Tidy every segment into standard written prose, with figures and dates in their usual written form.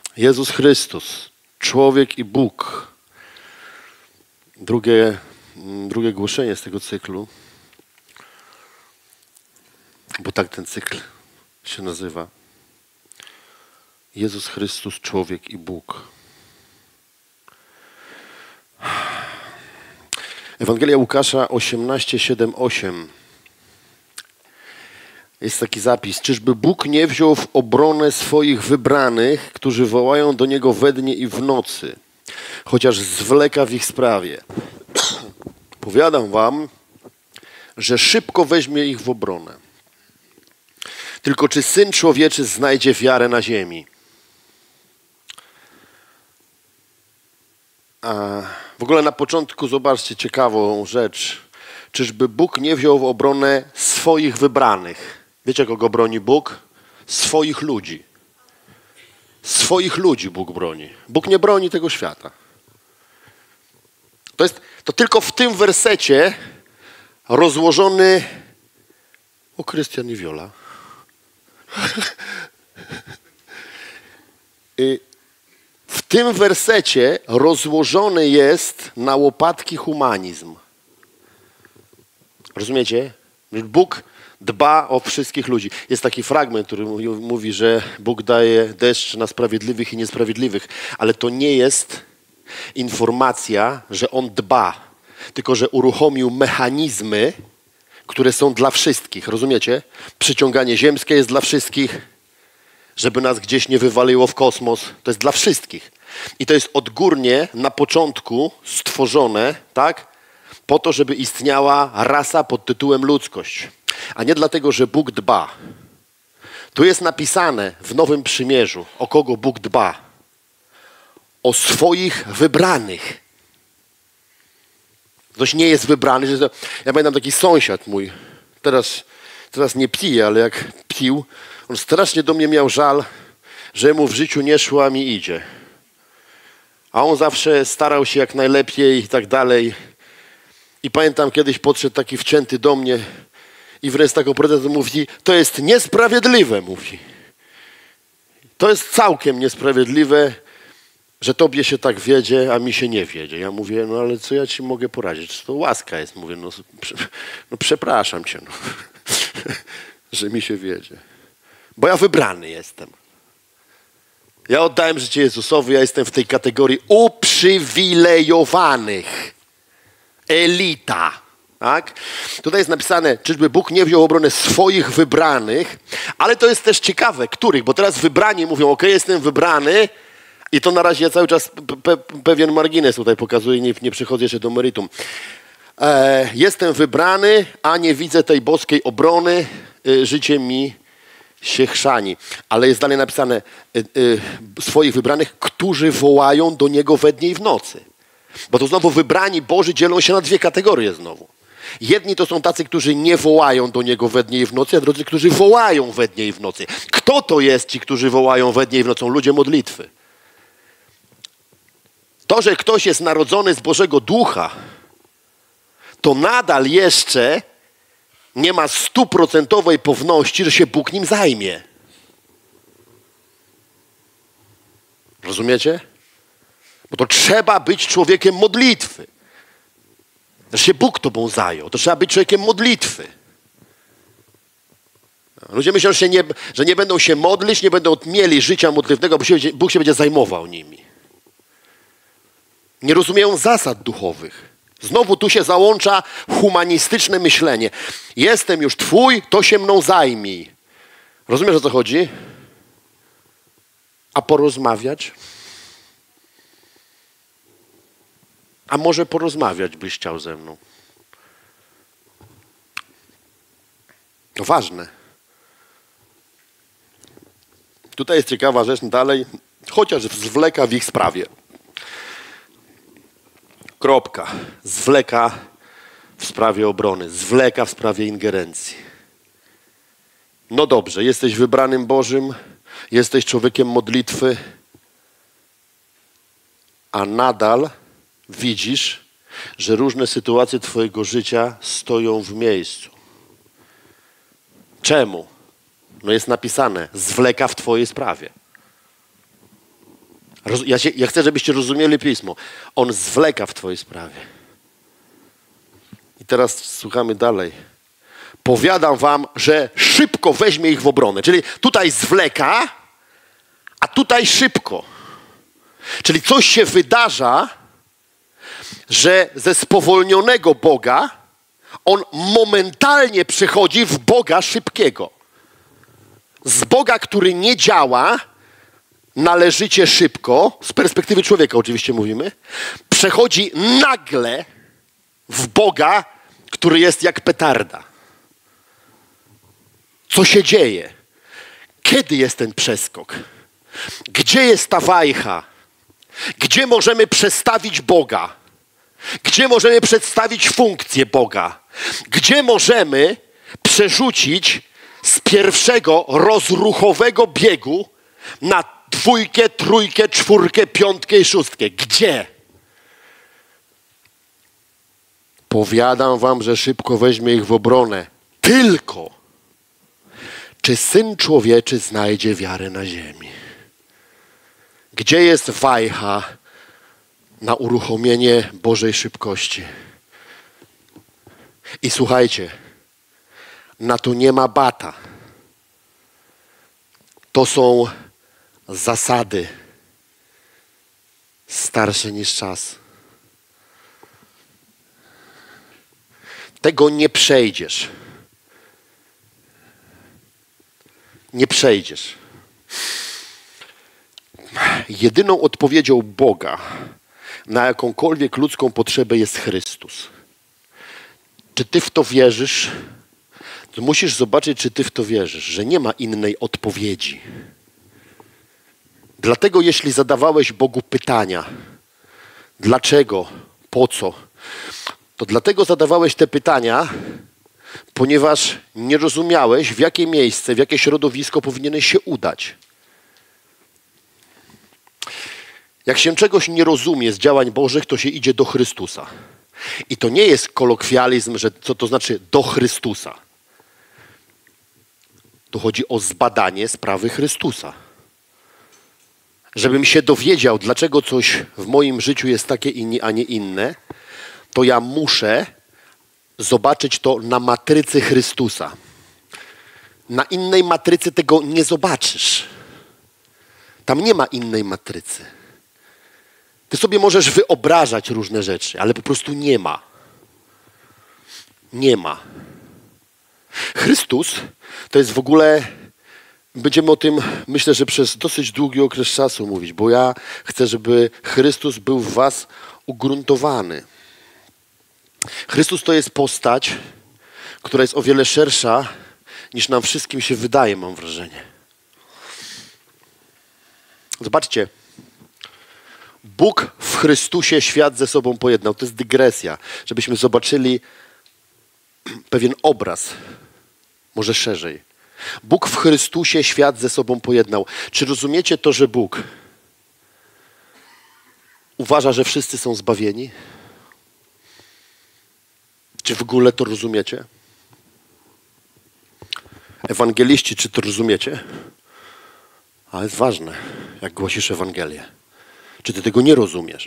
Jezus Chrystus, człowiek i Bóg. Drugie głoszenie z tego cyklu, bo tak ten cykl się nazywa. Jezus Chrystus, człowiek i Bóg. Ewangelia Łukasza 18, 7, 8. Jest taki zapis. Czyżby Bóg nie wziął w obronę swoich wybranych, którzy wołają do Niego we dnie i w nocy, chociaż zwleka w ich sprawie? Powiadam wam, że szybko weźmie ich w obronę. Tylko czy Syn Człowieczy znajdzie wiarę na ziemi? A w ogóle na początku zobaczcie ciekawą rzecz. Czyżby Bóg nie wziął w obronę swoich wybranych? Wiecie, kogo broni Bóg? Swoich ludzi. Swoich ludzi Bóg broni. Bóg nie broni tego świata. To tylko w tym wersecie rozłożony... O, Krystian i Wiola. W tym wersecie rozłożony jest na łopatki humanizm. Rozumiecie? Bóg dba o wszystkich ludzi. Jest taki fragment, który mówi, że Bóg daje deszcz na sprawiedliwych i niesprawiedliwych, ale to nie jest informacja, że On dba, tylko że uruchomił mechanizmy, które są dla wszystkich. Rozumiecie? Przyciąganie ziemskie jest dla wszystkich, żeby nas gdzieś nie wywaliło w kosmos. To jest dla wszystkich. I to jest odgórnie na początku stworzone, tak? Po to, żeby istniała rasa pod tytułem ludzkość. A nie dlatego, że Bóg dba. Tu jest napisane w Nowym Przymierzu, o kogo Bóg dba. O swoich wybranych. Ktoś nie jest wybrany. Ja pamiętam taki sąsiad mój, teraz nie pije, ale jak pił, on strasznie do mnie miał żal, że mu w życiu nie szło, a mi idzie. A on zawsze starał się jak najlepiej i tak dalej. I pamiętam, kiedyś podszedł taki wcięty do mnie i wręcz taką pretensję mówi, to jest niesprawiedliwe, mówi. To jest całkiem niesprawiedliwe, że tobie się tak wiedzie, a mi się nie wiedzie. Ja mówię, no ale co ja ci mogę poradzić? To łaska jest. Mówię, no przepraszam cię, no, że mi się wiedzie. Bo ja wybrany jestem. Ja oddałem życie Jezusowi, ja jestem w tej kategorii uprzywilejowanych. Elita. Tak? Tutaj jest napisane, czyżby Bóg nie wziął obronę swoich wybranych, ale to jest też ciekawe, których, bo teraz wybrani mówią, ok, jestem wybrany i to na razie ja cały czas pewien margines tutaj pokazuję, nie przychodzę jeszcze do meritum. Jestem wybrany, a nie widzę tej boskiej obrony, życie mi się chrzani. Ale jest dalej napisane swoich wybranych, którzy wołają do Niego we dnie i w nocy. Bo to znowu wybrani Boży dzielą się na dwie kategorie znowu. Jedni to są tacy, którzy nie wołają do Niego we dnie i w nocy, a drudzy, którzy wołają we dnie i w nocy. Kto to jest ci, którzy wołają we dnie i w nocy? Są ludzie modlitwy. To, że ktoś jest narodzony z Bożego Ducha, to nadal jeszcze nie ma 100% pewności, że się Bóg nim zajmie. Rozumiecie? Bo to trzeba być człowiekiem modlitwy. Że się Bóg tobą zajął. To trzeba być człowiekiem modlitwy. Ludzie myślą, że nie będą się modlić, nie będą mieli życia modlitewnego, bo Bóg się będzie zajmował nimi. Nie rozumieją zasad duchowych. Znowu tu się załącza humanistyczne myślenie. Jestem już Twój, to się mną zajmij. Rozumiesz, o co chodzi? A porozmawiać? A może porozmawiać byś chciał ze mną? To ważne. Tutaj jest ciekawa rzecz dalej, chociaż zwleka w ich sprawie. Kropka. Zwleka w sprawie obrony. Zwleka w sprawie ingerencji. No dobrze, jesteś wybranym Bożym, jesteś człowiekiem modlitwy, a nadal widzisz, że różne sytuacje twojego życia stoją w miejscu. Czemu? No jest napisane, zwleka w twojej sprawie. Ja chcę, żebyście rozumieli Pismo. On zwleka w twojej sprawie. I teraz słuchamy dalej. Powiadam wam, że szybko weźmie ich w obronę. Czyli tutaj zwleka, a tutaj szybko. Czyli coś się wydarza, że ze spowolnionego Boga on momentalnie przechodzi w Boga szybkiego. Z Boga, który nie działa należycie szybko, z perspektywy człowieka oczywiście mówimy, przechodzi nagle w Boga, który jest jak petarda. Co się dzieje? Kiedy jest ten przeskok? Gdzie jest ta wajcha? Gdzie możemy przestawić Boga? Gdzie możemy przedstawić funkcję Boga? Gdzie możemy przerzucić z pierwszego rozruchowego biegu na 2, 3, 4, 5 i 6? Gdzie? Powiadam wam, że szybko weźmie ich w obronę. Tylko czy Syn Człowieczy znajdzie wiarę na ziemi? Gdzie jest wajcha na uruchomienie Bożej szybkości? I słuchajcie, na to nie ma bata. To są zasady starsze niż czas. Tego nie przejdziesz. Nie przejdziesz. Jedyną odpowiedzią Boga na jakąkolwiek ludzką potrzebę jest Chrystus. Czy ty w to wierzysz? To musisz zobaczyć, czy ty w to wierzysz, że nie ma innej odpowiedzi. Dlatego jeśli zadawałeś Bogu pytania, dlaczego, po co, to dlatego zadawałeś te pytania, ponieważ nie rozumiałeś, w jakie miejsce, w jakie środowisko powinieneś się udać. Jak się czegoś nie rozumie z działań Bożych, to się idzie do Chrystusa. I to nie jest kolokwializm, że co to znaczy do Chrystusa. Tu chodzi o zbadanie sprawy Chrystusa. Żebym się dowiedział, dlaczego coś w moim życiu jest takie, a nie inne, to ja muszę zobaczyć to na matrycy Chrystusa. Na innej matrycy tego nie zobaczysz. Tam nie ma innej matrycy. Ty sobie możesz wyobrażać różne rzeczy, ale po prostu nie ma. Nie ma. Chrystus to jest w ogóle, będziemy o tym, myślę, że przez dosyć długi okres czasu mówić, bo ja chcę, żeby Chrystus był w was ugruntowany. Chrystus to jest postać, która jest o wiele szersza, niż nam wszystkim się wydaje, mam wrażenie. Zobaczcie. Bóg w Chrystusie świat ze sobą pojednał. To jest dygresja, żebyśmy zobaczyli pewien obraz, może szerzej. Bóg w Chrystusie świat ze sobą pojednał. Czy rozumiecie to, że Bóg uważa, że wszyscy są zbawieni? Czy w ogóle to rozumiecie? Ewangeliści, czy to rozumiecie? Ale jest ważne, jak głosisz Ewangelię. Czy ty tego nie rozumiesz?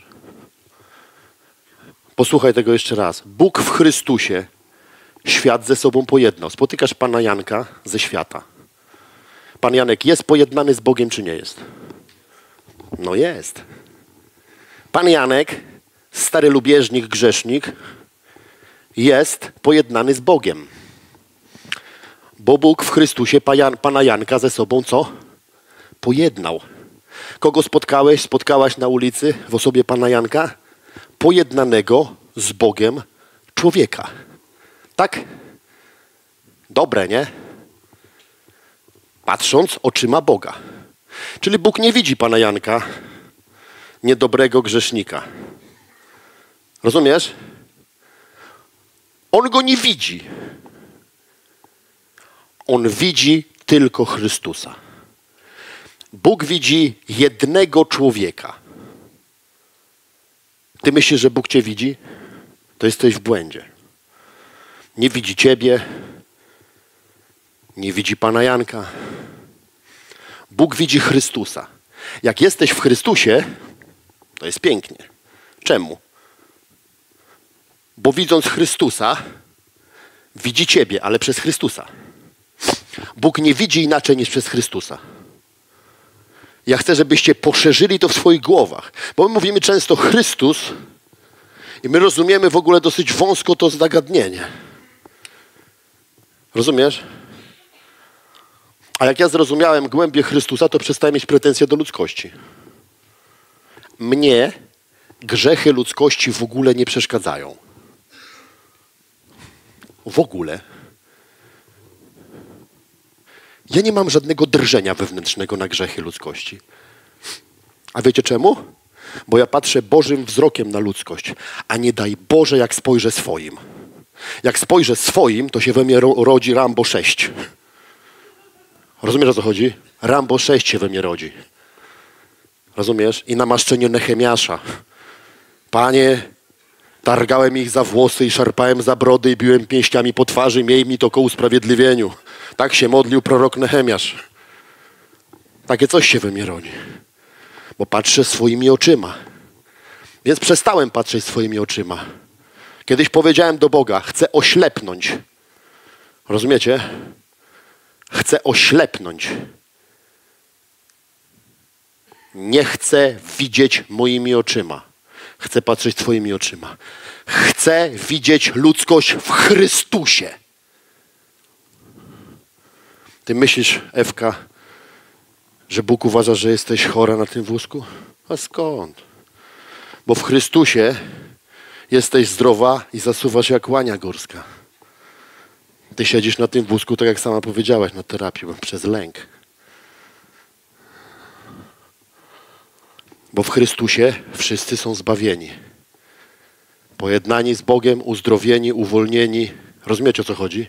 Posłuchaj tego jeszcze raz. Bóg w Chrystusie świat ze sobą pojednał. Spotykasz pana Janka ze świata. Pan Janek jest pojednany z Bogiem, czy nie jest? No jest. Pan Janek, stary lubieżnik, grzesznik, jest pojednany z Bogiem. Bo Bóg w Chrystusie pana Janka ze sobą co? Pojednał. Kogo spotkałeś, spotkałaś na ulicy w osobie pana Janka? Pojednanego z Bogiem człowieka. Tak? Dobre, nie? Patrząc oczyma Boga. Czyli Bóg nie widzi pana Janka, niedobrego grzesznika. Rozumiesz? On go nie widzi. On widzi tylko Chrystusa. Bóg widzi jednego człowieka. Ty myślisz, że Bóg cię widzi? To jesteś w błędzie. Nie widzi ciebie. Nie widzi pana Janka. Bóg widzi Chrystusa. Jak jesteś w Chrystusie, to jest pięknie. Czemu? Bo widząc Chrystusa, widzi ciebie, ale przez Chrystusa. Bóg nie widzi inaczej niż przez Chrystusa. Ja chcę, żebyście poszerzyli to w swoich głowach. Bo my mówimy często Chrystus i my rozumiemy w ogóle dosyć wąsko to zagadnienie. Rozumiesz? A jak ja zrozumiałem głębię Chrystusa, to przestałem mieć pretensje do ludzkości. Mnie grzechy ludzkości w ogóle nie przeszkadzają. W ogóle. Ja nie mam żadnego drżenia wewnętrznego na grzechy ludzkości. A wiecie czemu? Bo ja patrzę Bożym wzrokiem na ludzkość, a nie daj Boże, jak spojrzę swoim. Jak spojrzę swoim, to się we mnie rodzi Rambo 6. Rozumiesz, o co chodzi? Rambo 6 się we mnie rodzi. Rozumiesz? I namaszczenie Nehemiasza. Panie, targałem ich za włosy i szarpałem za brody i biłem pięściami po twarzy. Miej mi to ku usprawiedliwieniu. Tak się modlił prorok Nehemiasz. Takie coś się we mnie rodzi. Bo patrzę swoimi oczyma. Więc przestałem patrzeć swoimi oczyma. Kiedyś powiedziałem do Boga, chcę oślepnąć. Rozumiecie? Chcę oślepnąć. Nie chcę widzieć moimi oczyma. Chcę patrzeć twoimi oczyma. Chcę widzieć ludzkość w Chrystusie. Ty myślisz, Ewka, że Bóg uważa, że jesteś chora na tym wózku? A skąd? Bo w Chrystusie jesteś zdrowa i zasuwasz jak łania górska. Ty siedzisz na tym wózku, tak jak sama powiedziałaś, na terapii, przez lęk. Bo w Chrystusie wszyscy są zbawieni. Pojednani z Bogiem, uzdrowieni, uwolnieni. Rozumiecie, o co chodzi?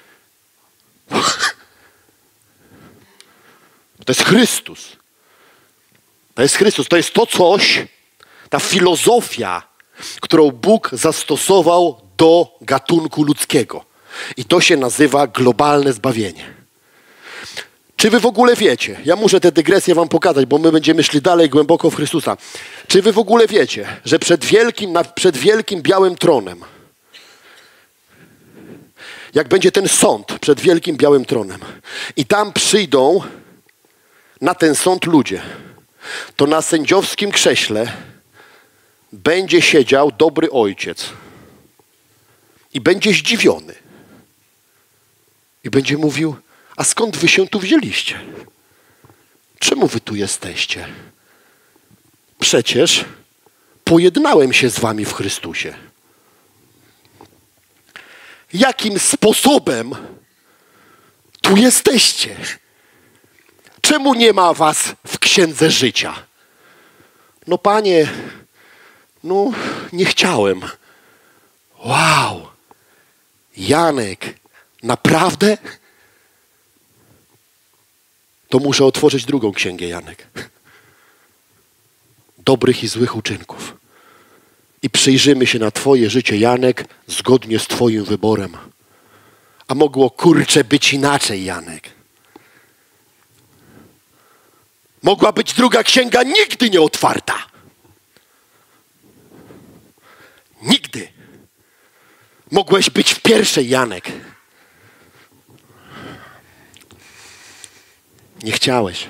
To jest Chrystus. To jest Chrystus. To jest to coś, ta filozofia, którą Bóg zastosował do gatunku ludzkiego. I to się nazywa globalne zbawienie. Czy wy w ogóle wiecie, ja muszę tę dygresję wam pokazać, bo my będziemy szli dalej głęboko w Chrystusa. Czy wy w ogóle wiecie, że przed wielkim białym tronem, jak będzie ten sąd przed wielkim białym tronem i tam przyjdą na ten sąd ludzie, to na sędziowskim krześle będzie siedział dobry ojciec i będzie zdziwiony i będzie mówił, a skąd wy się tu wzięliście? Czemu wy tu jesteście? Przecież pojednałem się z wami w Chrystusie. Jakim sposobem tu jesteście? Czemu nie ma was w księdze życia? No Panie, no nie chciałem. Wow, Janek, naprawdę? To muszę otworzyć drugą księgę, Janek. Dobrych i złych uczynków. I przyjrzymy się na twoje życie, Janek, zgodnie z twoim wyborem. A mogło, kurczę, być inaczej, Janek. Mogła być druga księga nigdy nie otwarta. Nigdy. Mogłeś być w pierwszej, Janek. Nie chciałeś.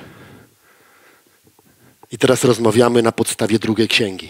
I teraz rozmawiamy na podstawie drugiej księgi.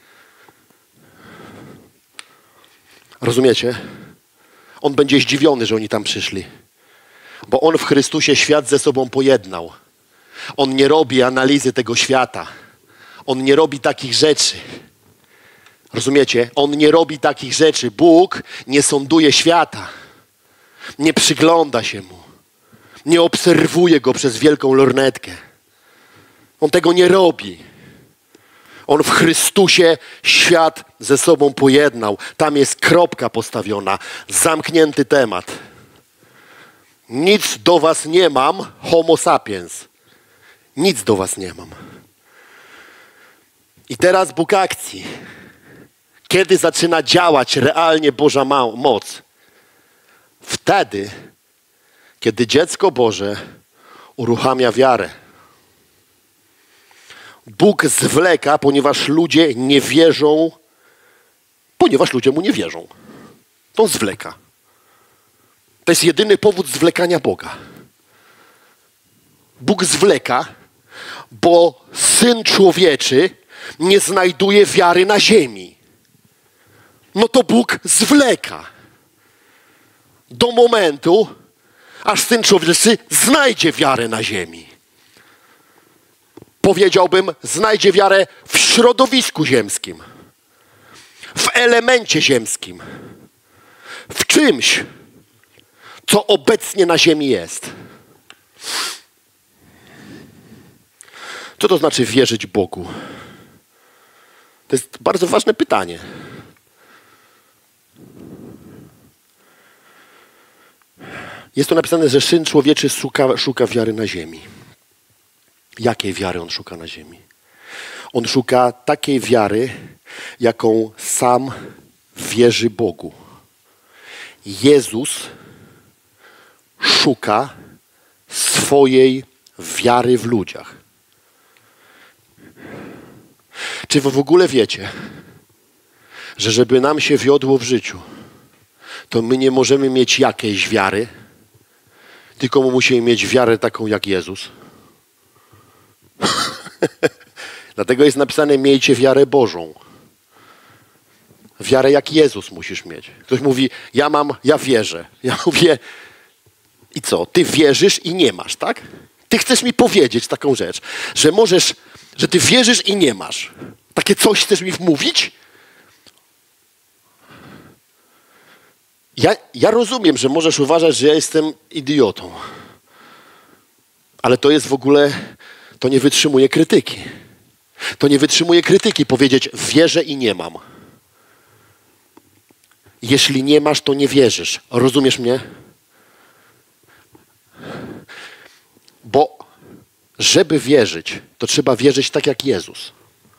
Rozumiecie? On będzie zdziwiony, że oni tam przyszli. Bo on w Chrystusie świat ze sobą pojednał. On nie robi analizy tego świata. On nie robi takich rzeczy. Rozumiecie? On nie robi takich rzeczy. Bóg nie sąduje świata. Nie przygląda się mu. Nie obserwuje go przez wielką lornetkę. On tego nie robi. On w Chrystusie świat ze sobą pojednał. Tam jest kropka postawiona. Zamknięty temat. Nic do was nie mam, homo sapiens. Nic do was nie mam. I teraz Bóg akcji. Kiedy zaczyna działać realnie Boża moc? Wtedy, kiedy dziecko Boże uruchamia wiarę. Bóg zwleka, ponieważ ludzie nie wierzą, ponieważ ludzie mu nie wierzą. To zwleka. To jest jedyny powód zwlekania Boga. Bóg zwleka, bo Syn Człowieczy nie znajduje wiary na ziemi. No to Bóg zwleka do momentu, aż Syn Człowieczy znajdzie wiarę na ziemi. Powiedziałbym, znajdzie wiarę w środowisku ziemskim, w elemencie ziemskim, w czymś, co obecnie na ziemi jest. Co to znaczy wierzyć Bogu? To jest bardzo ważne pytanie. Jest tu napisane, że Syn Człowieczy szuka wiary na ziemi. Jakiej wiary on szuka na ziemi? On szuka takiej wiary, jaką sam wierzy Bogu. Jezus szuka swojej wiary w ludziach. Czy wy w ogóle wiecie, że żeby nam się wiodło w życiu, to my nie możemy mieć jakiejś wiary, tylko musimy mieć wiarę taką jak Jezus? Dlatego jest napisane, miejcie wiarę Bożą. Wiarę jak Jezus musisz mieć. Ktoś mówi, ja wierzę. Ja mówię, i co? Ty wierzysz i nie masz, tak? Ty chcesz mi powiedzieć taką rzecz, że ty wierzysz i nie masz. Takie coś chcesz mi wmówić? Ja rozumiem, że możesz uważać, że ja jestem idiotą. Ale to jest w ogóle, to nie wytrzymuje krytyki. To nie wytrzymuje krytyki powiedzieć, wierzę i nie mam. Jeśli nie masz, to nie wierzysz. Rozumiesz mnie? Bo żeby wierzyć, to trzeba wierzyć tak jak Jezus.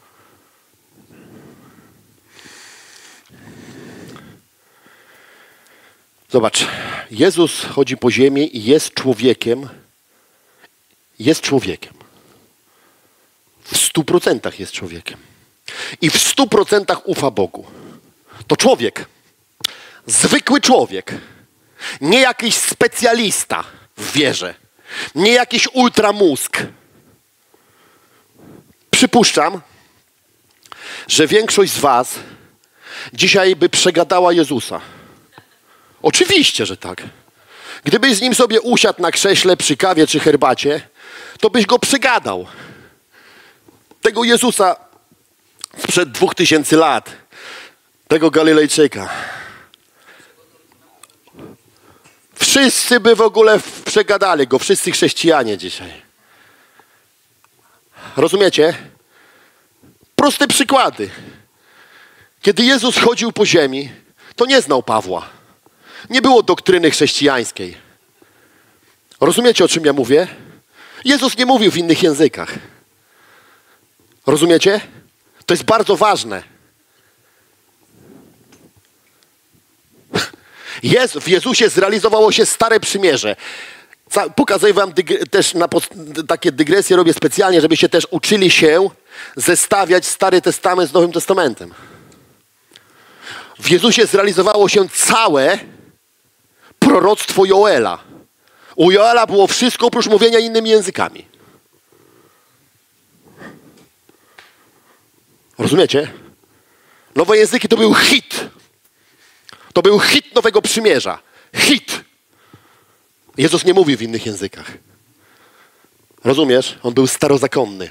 Zobacz, Jezus chodzi po ziemi i jest człowiekiem. Jest człowiekiem. W 100% jest człowiekiem. I w 100% ufa Bogu. To człowiek. Zwykły człowiek. Nie jakiś specjalista w wierze. Nie jakiś ultramózg. Przypuszczam, że większość z was dzisiaj by przegadała Jezusa. Oczywiście, że tak. Gdybyś z nim sobie usiadł na krześle przy kawie czy herbacie, to byś go przegadał. Tego Jezusa sprzed 2000 lat. Tego Galilejczyka. Wszyscy by w ogóle przegadali go. Wszyscy chrześcijanie dzisiaj. Rozumiecie? Proste przykłady. Kiedy Jezus chodził po ziemi, to nie znał Pawła. Nie było doktryny chrześcijańskiej. Rozumiecie, o czym ja mówię? Jezus nie mówił w innych językach. Rozumiecie? To jest bardzo ważne. W Jezusie zrealizowało się Stare Przymierze. Pokazuję wam też takie dygresje, robię specjalnie, żebyście też uczyli się zestawiać Stary Testament z Nowym Testamentem. W Jezusie zrealizowało się całe proroctwo Joela. U Joela było wszystko oprócz mówienia innymi językami. Rozumiecie? Nowe języki to był hit. To był hit Nowego Przymierza. Hit. Jezus nie mówił w innych językach. Rozumiesz? On był starozakonny.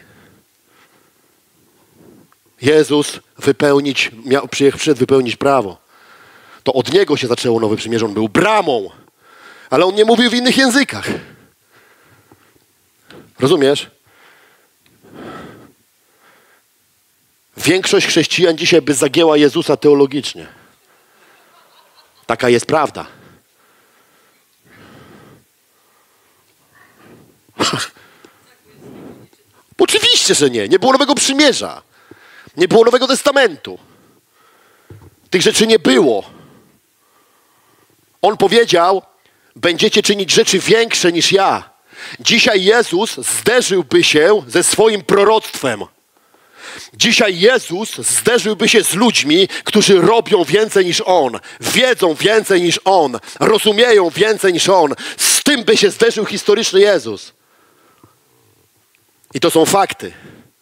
Jezus przyszedł wypełnić prawo. To od Niego się zaczęło Nowe Przymierze. On był bramą. Ale On nie mówił w innych językach. Rozumiesz? Większość chrześcijan dzisiaj by zagięła Jezusa teologicznie. Taka jest prawda. Oczywiście, że nie. Nie było Nowego Przymierza. Nie było Nowego Testamentu. Tych rzeczy nie było. On powiedział, będziecie czynić rzeczy większe niż ja. Dzisiaj Jezus zderzyłby się ze swoim proroctwem. Dzisiaj Jezus zderzyłby się z ludźmi, którzy robią więcej niż On, wiedzą więcej niż On, rozumieją więcej niż On. Z tym by się zderzył historyczny Jezus. I to są fakty.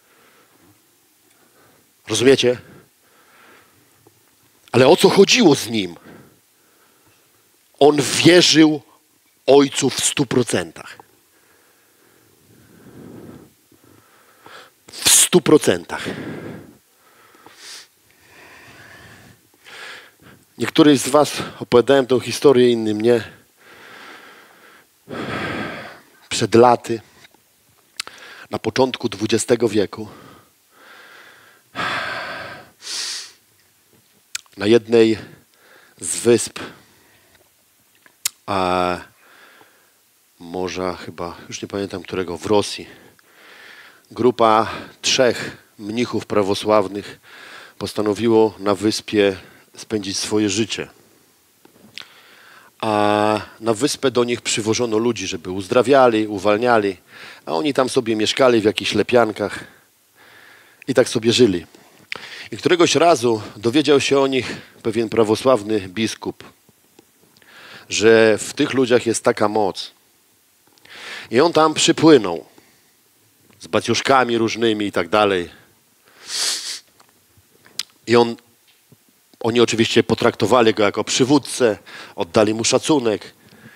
Rozumiecie? Ale o co chodziło z Nim? On wierzył Ojcu w 100%. W 100%. Niektórych z was opowiadałem tę historię, innym nie. Przed laty, na początku XX wieku, na jednej z wysp, a morza chyba, już nie pamiętam którego, w Rosji, grupa 3 mnichów prawosławnych postanowiło na wyspie spędzić swoje życie. A na wyspę do nich przywożono ludzi, żeby uzdrawiali, uwalniali, a oni tam sobie mieszkali w jakichś lepiankach i tak sobie żyli. I któregoś razu dowiedział się o nich pewien prawosławny biskup, że w tych ludziach jest taka moc. I on tam przypłynął z baciuszkami różnymi i tak dalej. I oni oczywiście potraktowali go jako przywódcę, oddali mu szacunek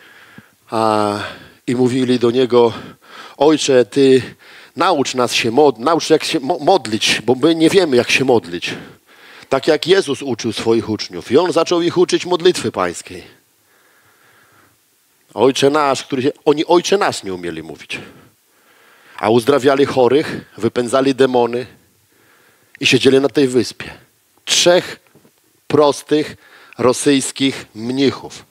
i mówili do niego: ojcze, ty naucz nas się naucz jak się modlić, bo my nie wiemy jak się modlić. Tak jak Jezus uczył swoich uczniów. I on zaczął ich uczyć modlitwy pańskiej. Ojcze nasz, oni ojcze nasz nie umieli mówić. A uzdrawiali chorych, wypędzali demony i siedzieli na tej wyspie. 3 prostych rosyjskich mnichów.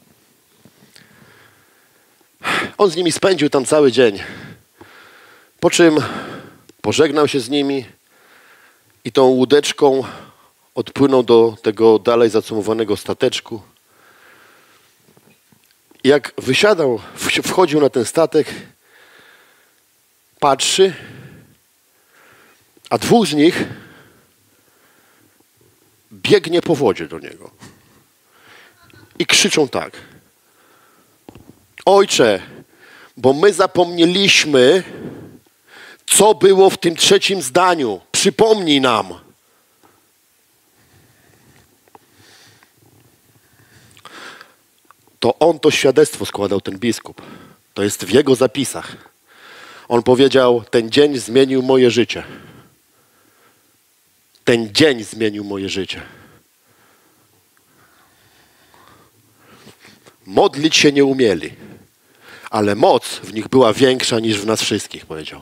On z nimi spędził tam cały dzień. Po czym pożegnał się z nimi i tą łódeczką odpłynął do tego dalej zacumowanego stateczku. Jak wysiadał, wchodził na ten statek, patrzy, a 2 z nich biegnie po wodzie do niego. I krzyczą tak: ojcze, bo my zapomnieliśmy, co było w tym 3. zdaniu. Przypomnij nam. To on to świadectwo składał, ten biskup. To jest w jego zapisach. On powiedział: ten dzień zmienił moje życie. Ten dzień zmienił moje życie. Modlić się nie umieli, ale moc w nich była większa niż w nas wszystkich, powiedział.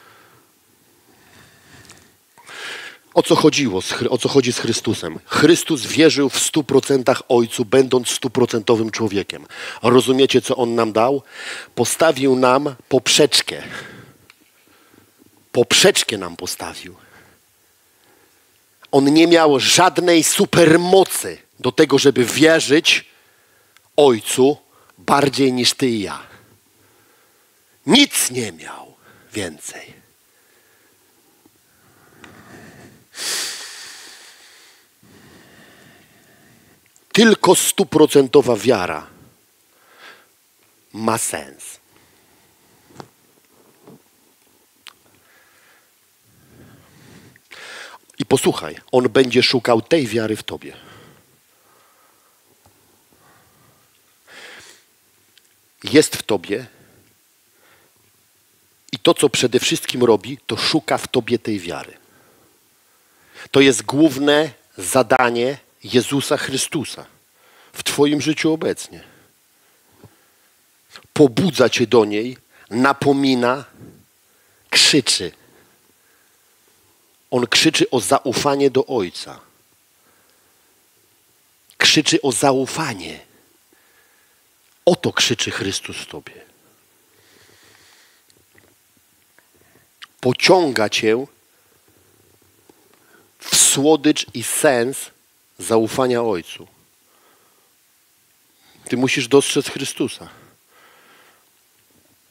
O co chodzi z Chrystusem? Chrystus wierzył w 100% Ojcu, będąc 100% człowiekiem. Rozumiecie, co On nam dał? Postawił nam poprzeczkę. Poprzeczkę nam postawił. On nie miał żadnej supermocy do tego, żeby wierzyć Ojcu bardziej niż ty i ja. Nic nie miał więcej. Tylko 100% wiara ma sens. I posłuchaj, on będzie szukał tej wiary w tobie. Jest w tobie i to, co przede wszystkim robi, to szuka w tobie tej wiary. To jest główne zadanie Jezusa Chrystusa w twoim życiu obecnie. Pobudza cię do niej, napomina, krzyczy. On krzyczy o zaufanie do Ojca. Krzyczy o zaufanie. O to krzyczy Chrystus w tobie. Pociąga cię w słodycz i sens zaufania Ojcu. Ty musisz dostrzec Chrystusa.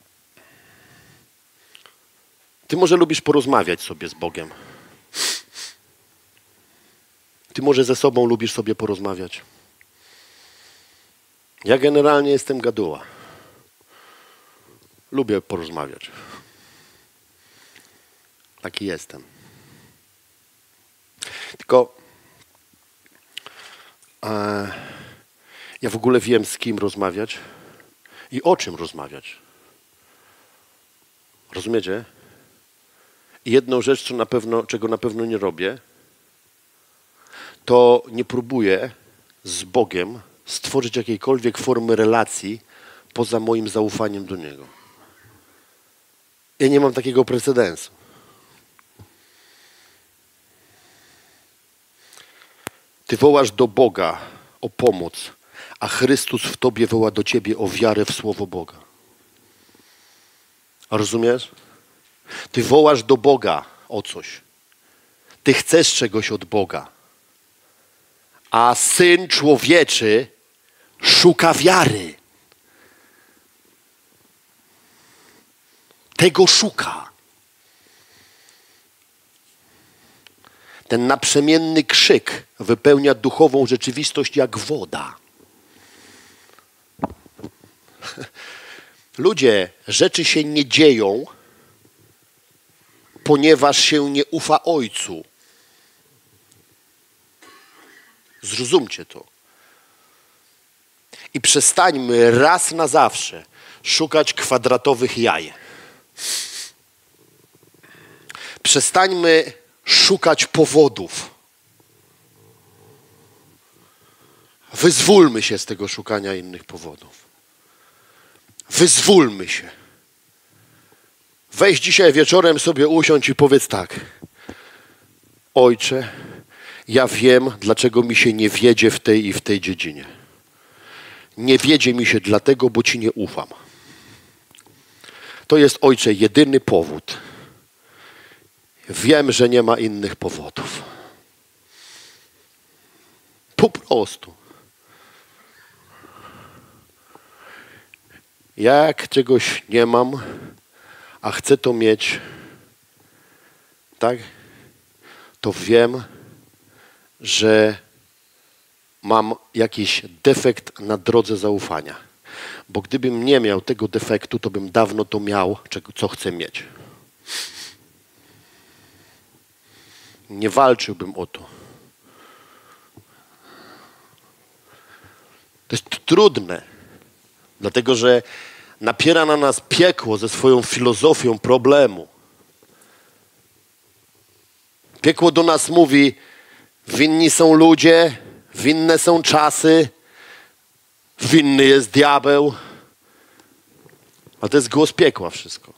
Ty może lubisz porozmawiać sobie z Bogiem. Ty może ze sobą lubisz sobie porozmawiać. Ja generalnie jestem gaduła. Lubię porozmawiać. Taki jestem. Tylko ja w ogóle wiem, z kim rozmawiać i o czym rozmawiać. Rozumiecie? I jedną rzecz, czego na pewno nie robię, to nie próbuję z Bogiem stworzyć jakiejkolwiek formy relacji poza moim zaufaniem do Niego. Ja nie mam takiego precedensu. Ty wołasz do Boga o pomoc, a Chrystus w tobie woła do ciebie o wiarę w Słowo Boga. A rozumiesz? Ty wołasz do Boga o coś. Ty chcesz czegoś od Boga. A Syn Człowieczy szuka wiary. Tego szuka. Ten naprzemienny krzyk wypełnia duchową rzeczywistość jak woda. Ludzie, rzeczy się nie dzieją, ponieważ się nie ufa Ojcu. Zrozumcie to. I przestańmy raz na zawsze szukać kwadratowych jaj. Przestańmy szukać powodów. Wyzwólmy się z tego szukania innych powodów. Wyzwólmy się. Weź dzisiaj wieczorem sobie usiądź i powiedz tak. Ojcze, ja wiem, dlaczego mi się nie wiedzie w tej i w tej dziedzinie. Nie wiedzie mi się dlatego, bo Ci nie ufam. To jest, Ojcze, jedyny powód. Wiem, że nie ma innych powodów. Po prostu. Jak czegoś nie mam, a chcę to mieć, tak? To wiem, że mam jakiś defekt na drodze zaufania. Bo gdybym nie miał tego defektu, to bym dawno to miał, co chcę mieć. Nie walczyłbym o to. To jest trudne, dlatego że napiera na nas piekło ze swoją filozofią problemu. Piekło do nas mówi, winni są ludzie, winne są czasy, winny jest diabeł. A to jest głos piekła wszystko.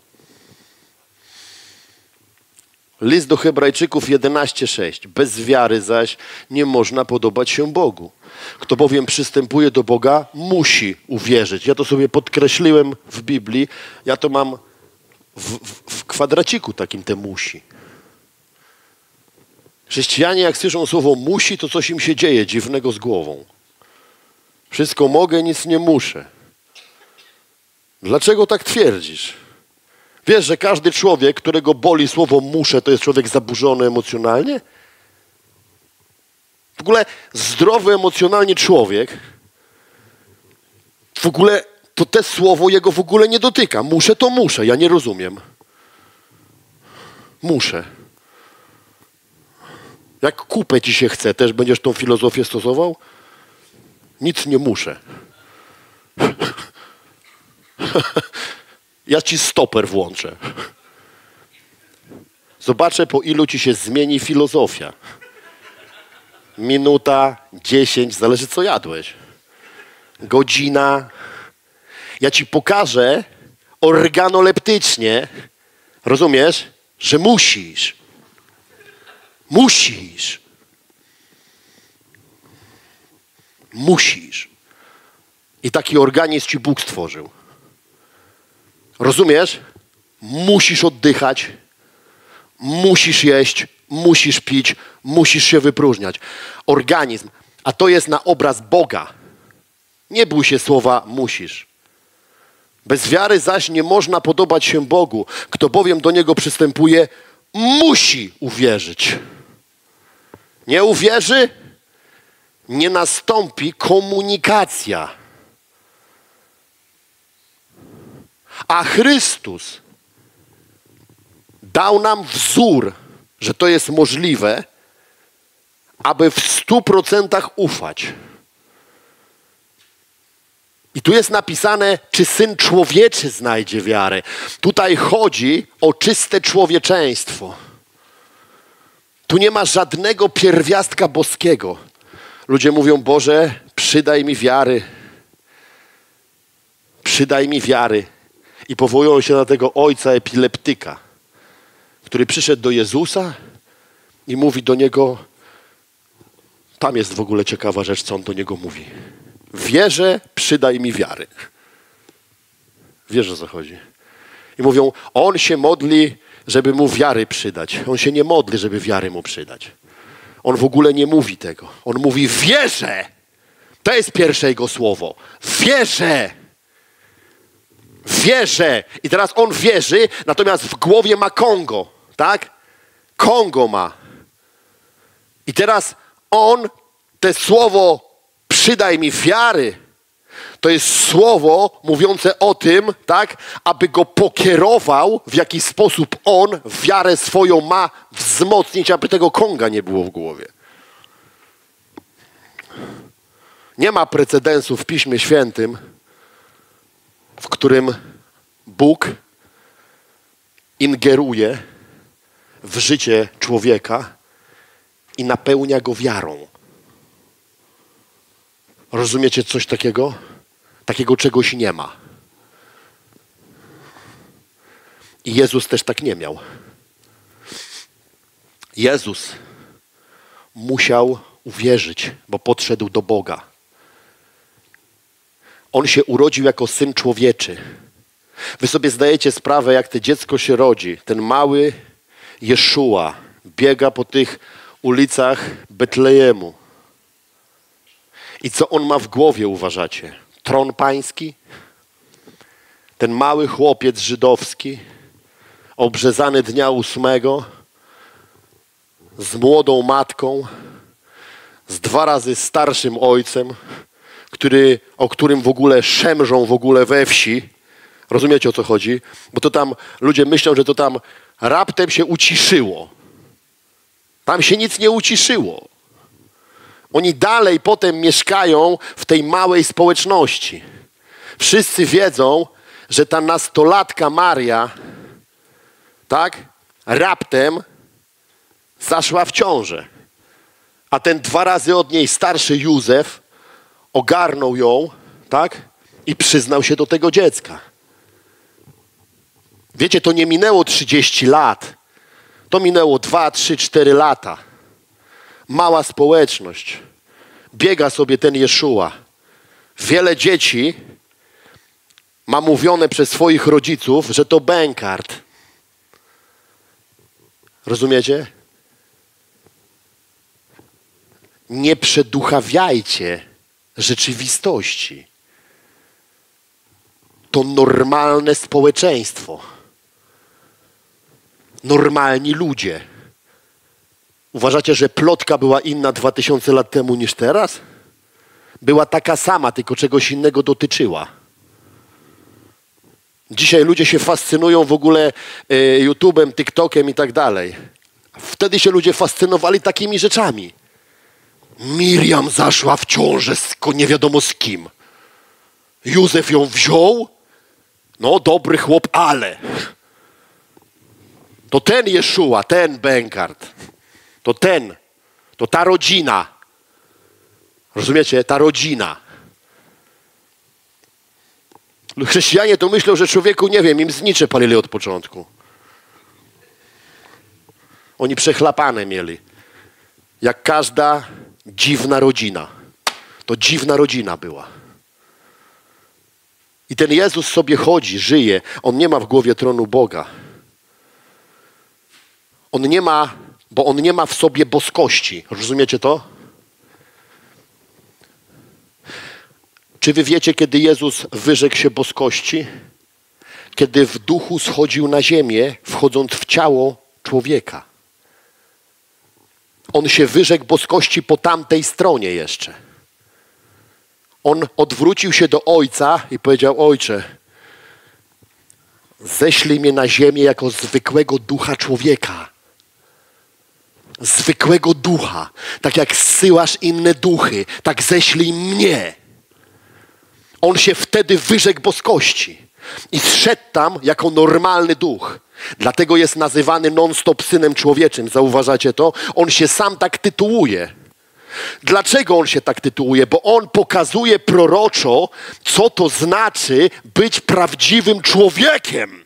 List do Hebrajczyków 11:6. Bez wiary zaś nie można podobać się Bogu. Kto bowiem przystępuje do Boga, musi uwierzyć. Ja to sobie podkreśliłem w Biblii. Ja to mam w kwadraciku takim te musi. Chrześcijanie jak słyszą słowo musi, to coś im się dzieje dziwnego z głową. Wszystko mogę, nic nie muszę. Dlaczego tak twierdzisz? Wiesz, że każdy człowiek, którego boli słowo muszę, to jest człowiek zaburzony emocjonalnie? W ogóle zdrowy emocjonalnie człowiek, w ogóle to te słowo jego w ogóle nie dotyka. Muszę to muszę, ja nie rozumiem. Muszę. Jak kupę ci się chce, też będziesz tą filozofię stosował? Nic nie muszę. Ja ci stoper włączę. Zobaczę, po ilu ci się zmieni filozofia. Minuta, 10, zależy co jadłeś. Godzina. Ja ci pokażę organoleptycznie, rozumiesz, że musisz. Musisz. Musisz. I taki organizm ci Bóg stworzył. Rozumiesz? Musisz oddychać, musisz jeść, musisz pić, musisz się wypróżniać. Organizm. A to jest na obraz Boga. Nie bój się słowa musisz. Bez wiary zaś nie można podobać się Bogu. Kto bowiem do Niego przystępuje, musi uwierzyć. Nie uwierzy, nie nastąpi komunikacja. A Chrystus dał nam wzór, że to jest możliwe, aby w 100% ufać. I tu jest napisane, czy Syn Człowieczy znajdzie wiarę. Tutaj chodzi o czyste człowieczeństwo. Tu nie ma żadnego pierwiastka boskiego. Ludzie mówią, Boże, przydaj mi wiary. Przydaj mi wiary. I powołują się na tego ojca epileptyka, który przyszedł do Jezusa i mówi do Niego, tam jest w ogóle ciekawa rzecz, co on do Niego mówi. Wierzę, przydaj mi wiary. Wiesz, o co chodzi. I mówią, on się modli, żeby mu wiary przydać. On się nie modli, żeby wiary mu przydać. On w ogóle nie mówi tego. On mówi, wierzę. To jest pierwsze jego słowo. Wierzę. Wierzę. I teraz on wierzy, natomiast w głowie ma Kongo. Tak? Kongo ma. I teraz on, te słowo przydaj mi wiary, to jest słowo mówiące o tym, tak, aby go pokierował, w jaki sposób on wiarę swoją ma wzmocnić, aby tego Konga nie było w głowie. Nie ma precedensu w Piśmie Świętym, w którym Bóg ingeruje w życie człowieka i napełnia go wiarą. Rozumiecie coś takiego? Takiego czegoś nie ma. I Jezus też tak nie miał. Jezus musiał uwierzyć, bo podszedł do Boga. On się urodził jako Syn Człowieczy. Wy sobie zdajecie sprawę, jak to dziecko się rodzi. Ten mały Jeszua biega po tych ulicach Betlejemu. I co on ma w głowie, uważacie? Tron pański? Ten mały chłopiec żydowski, obrzezany dnia 8, z młodą matką, z 2 razy starszym ojcem, o którym w ogóle szemrzą w ogóle we wsi. Rozumiecie, o co chodzi? Bo to tam ludzie myślą, że to tam raptem się uciszyło. Tam się nic nie uciszyło. Oni dalej potem mieszkają w tej małej społeczności. Wszyscy wiedzą, że ta nastolatka Maria, tak, raptem zaszła w ciążę. A ten 2 razy od niej starszy Józef ogarnął ją, tak, i przyznał się do tego dziecka. Wiecie, to nie minęło 30 lat. To minęło 2, 3, 4 lata. Mała społeczność. Biega sobie ten Jeszua. Wiele dzieci ma mówione przez swoich rodziców, że to bękart. Rozumiecie? Nie przeduchawiajcie rzeczywistości. To normalne społeczeństwo. Normalni ludzie. Uważacie, że plotka była inna 2000 lat temu niż teraz? Była taka sama, tylko czegoś innego dotyczyła. Dzisiaj ludzie się fascynują w ogóle YouTube'em, TikTokiem i tak dalej. Wtedy się ludzie fascynowali takimi rzeczami. Miriam zaszła w ciążę nie wiadomo z kim. Józef ją wziął. No, dobry chłop, ale. To ten Jeszua, ten bękart. To ta rodzina. Rozumiecie? Ta rodzina. Chrześcijanie to myślą, że człowieku, nie wiem, im znicze palili od początku. Oni przechlapane mieli. Jak każda dziwna rodzina. To dziwna rodzina była. I ten Jezus sobie chodzi, żyje. On nie ma w głowie tronu Boga. Bo on nie ma w sobie boskości. Rozumiecie to? Czy wy wiecie, kiedy Jezus wyrzekł się boskości? Kiedy w duchu schodził na ziemię, wchodząc w ciało człowieka. On się wyrzekł boskości po tamtej stronie jeszcze. On odwrócił się do Ojca i powiedział: Ojcze, ześlij mnie na ziemię jako zwykłego ducha człowieka. Zwykłego ducha. Tak jak zsyłasz inne duchy, tak ześlij mnie. On się wtedy wyrzekł boskości i zszedł tam jako normalny duch. Dlatego jest nazywany non-stop Synem Człowieczym. Zauważacie to? On się sam tak tytułuje. Dlaczego on się tak tytułuje? Bo on pokazuje proroczo, co to znaczy być prawdziwym człowiekiem.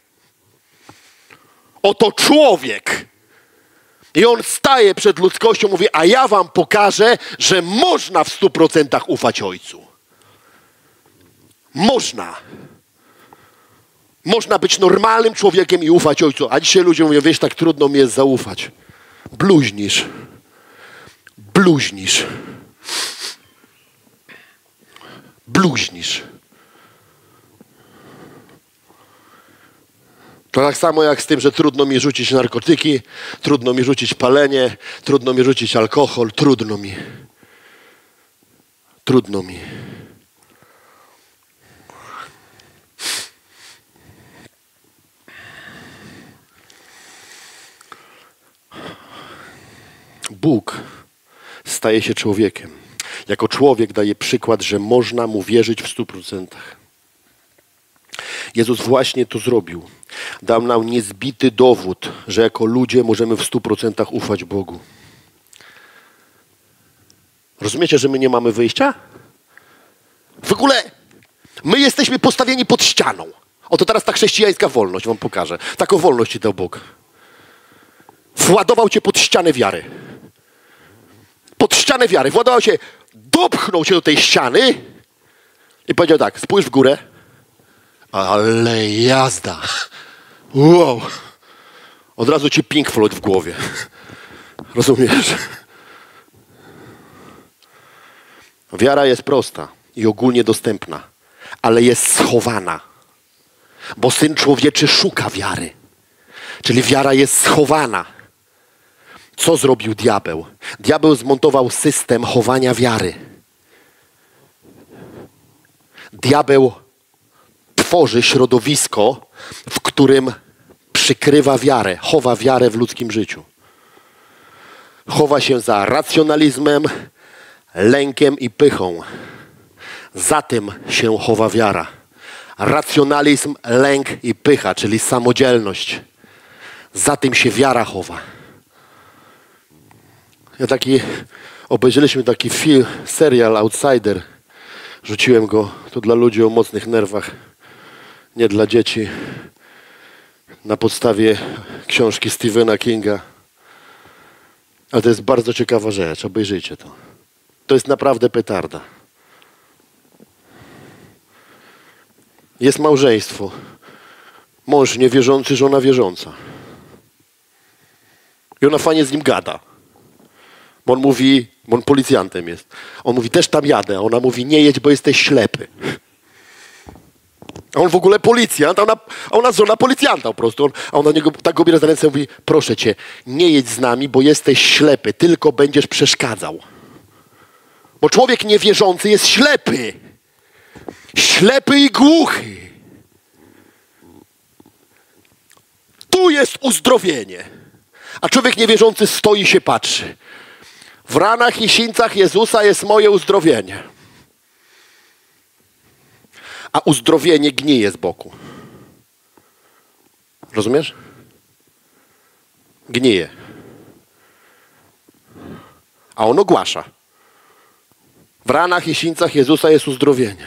Oto człowiek. I on staje przed ludzkością, mówi: a ja wam pokażę, że można w 100% ufać Ojcu. Można. Można być normalnym człowiekiem i ufać Ojcu. A dzisiaj ludzie mówią: wiesz, tak trudno mi jest zaufać. Bluźnisz. Bluźnisz. Bluźnisz. To tak samo jak z tym, że trudno mi rzucić narkotyki, trudno mi rzucić palenie, trudno mi rzucić alkohol, trudno mi. Trudno mi. Bóg staje się człowiekiem. Jako człowiek daje przykład, że można mu wierzyć w 100%. Jezus właśnie to zrobił. Dał nam niezbity dowód, że jako ludzie możemy w 100% ufać Bogu. Rozumiecie, że my nie mamy wyjścia? W ogóle my jesteśmy postawieni pod ścianą. Oto teraz ta chrześcijańska wolność wam pokażę. Taką wolność ci dał Bóg. Władował cię pod ścianę wiary. Pod ścianę wiary. Władował cię, dopchnął cię do tej ściany i powiedział tak: spójrz w górę. Ale jazda. Wow. Od razu ci Pink Floyd w głowie. Rozumiesz? Wiara jest prosta i ogólnie dostępna, ale jest schowana. Bo Syn Człowieczy szuka wiary. Czyli wiara jest schowana. Co zrobił diabeł? Diabeł zmontował system chowania wiary. Diabeł tworzy środowisko, w którym przykrywa wiarę, chowa wiarę w ludzkim życiu. Chowa się za racjonalizmem, lękiem i pychą. Za tym się chowa wiara. Racjonalizm, lęk i pycha, czyli samodzielność. Za tym się wiara chowa. Obejrzeliśmy taki film, serial Outsider. Rzuciłem go, to dla ludzi o mocnych nerwach, nie dla dzieci. Na podstawie książki Stephena Kinga. Ale to jest bardzo ciekawa rzecz, obejrzyjcie to. To jest naprawdę petarda. Jest małżeństwo. Mąż niewierzący, żona wierząca. I ona fajnie z nim gada. Bo on mówi, bo on policjantem jest. On mówi: też tam jadę. A ona mówi: nie jedź, bo jesteś ślepy. A on w ogóle policjant, a ona żona policjanta po prostu. A ona niego tak go bierze za ręce i mówi: proszę cię, nie jedź z nami, bo jesteś ślepy, tylko będziesz przeszkadzał. Bo człowiek niewierzący jest ślepy. Ślepy i głuchy. Tu jest uzdrowienie. A człowiek niewierzący stoi i się patrzy. W ranach i sińcach Jezusa jest moje uzdrowienie. A uzdrowienie gnije z boku. Rozumiesz? Gnije. A on ogłasza. W ranach i sińcach Jezusa jest uzdrowienie.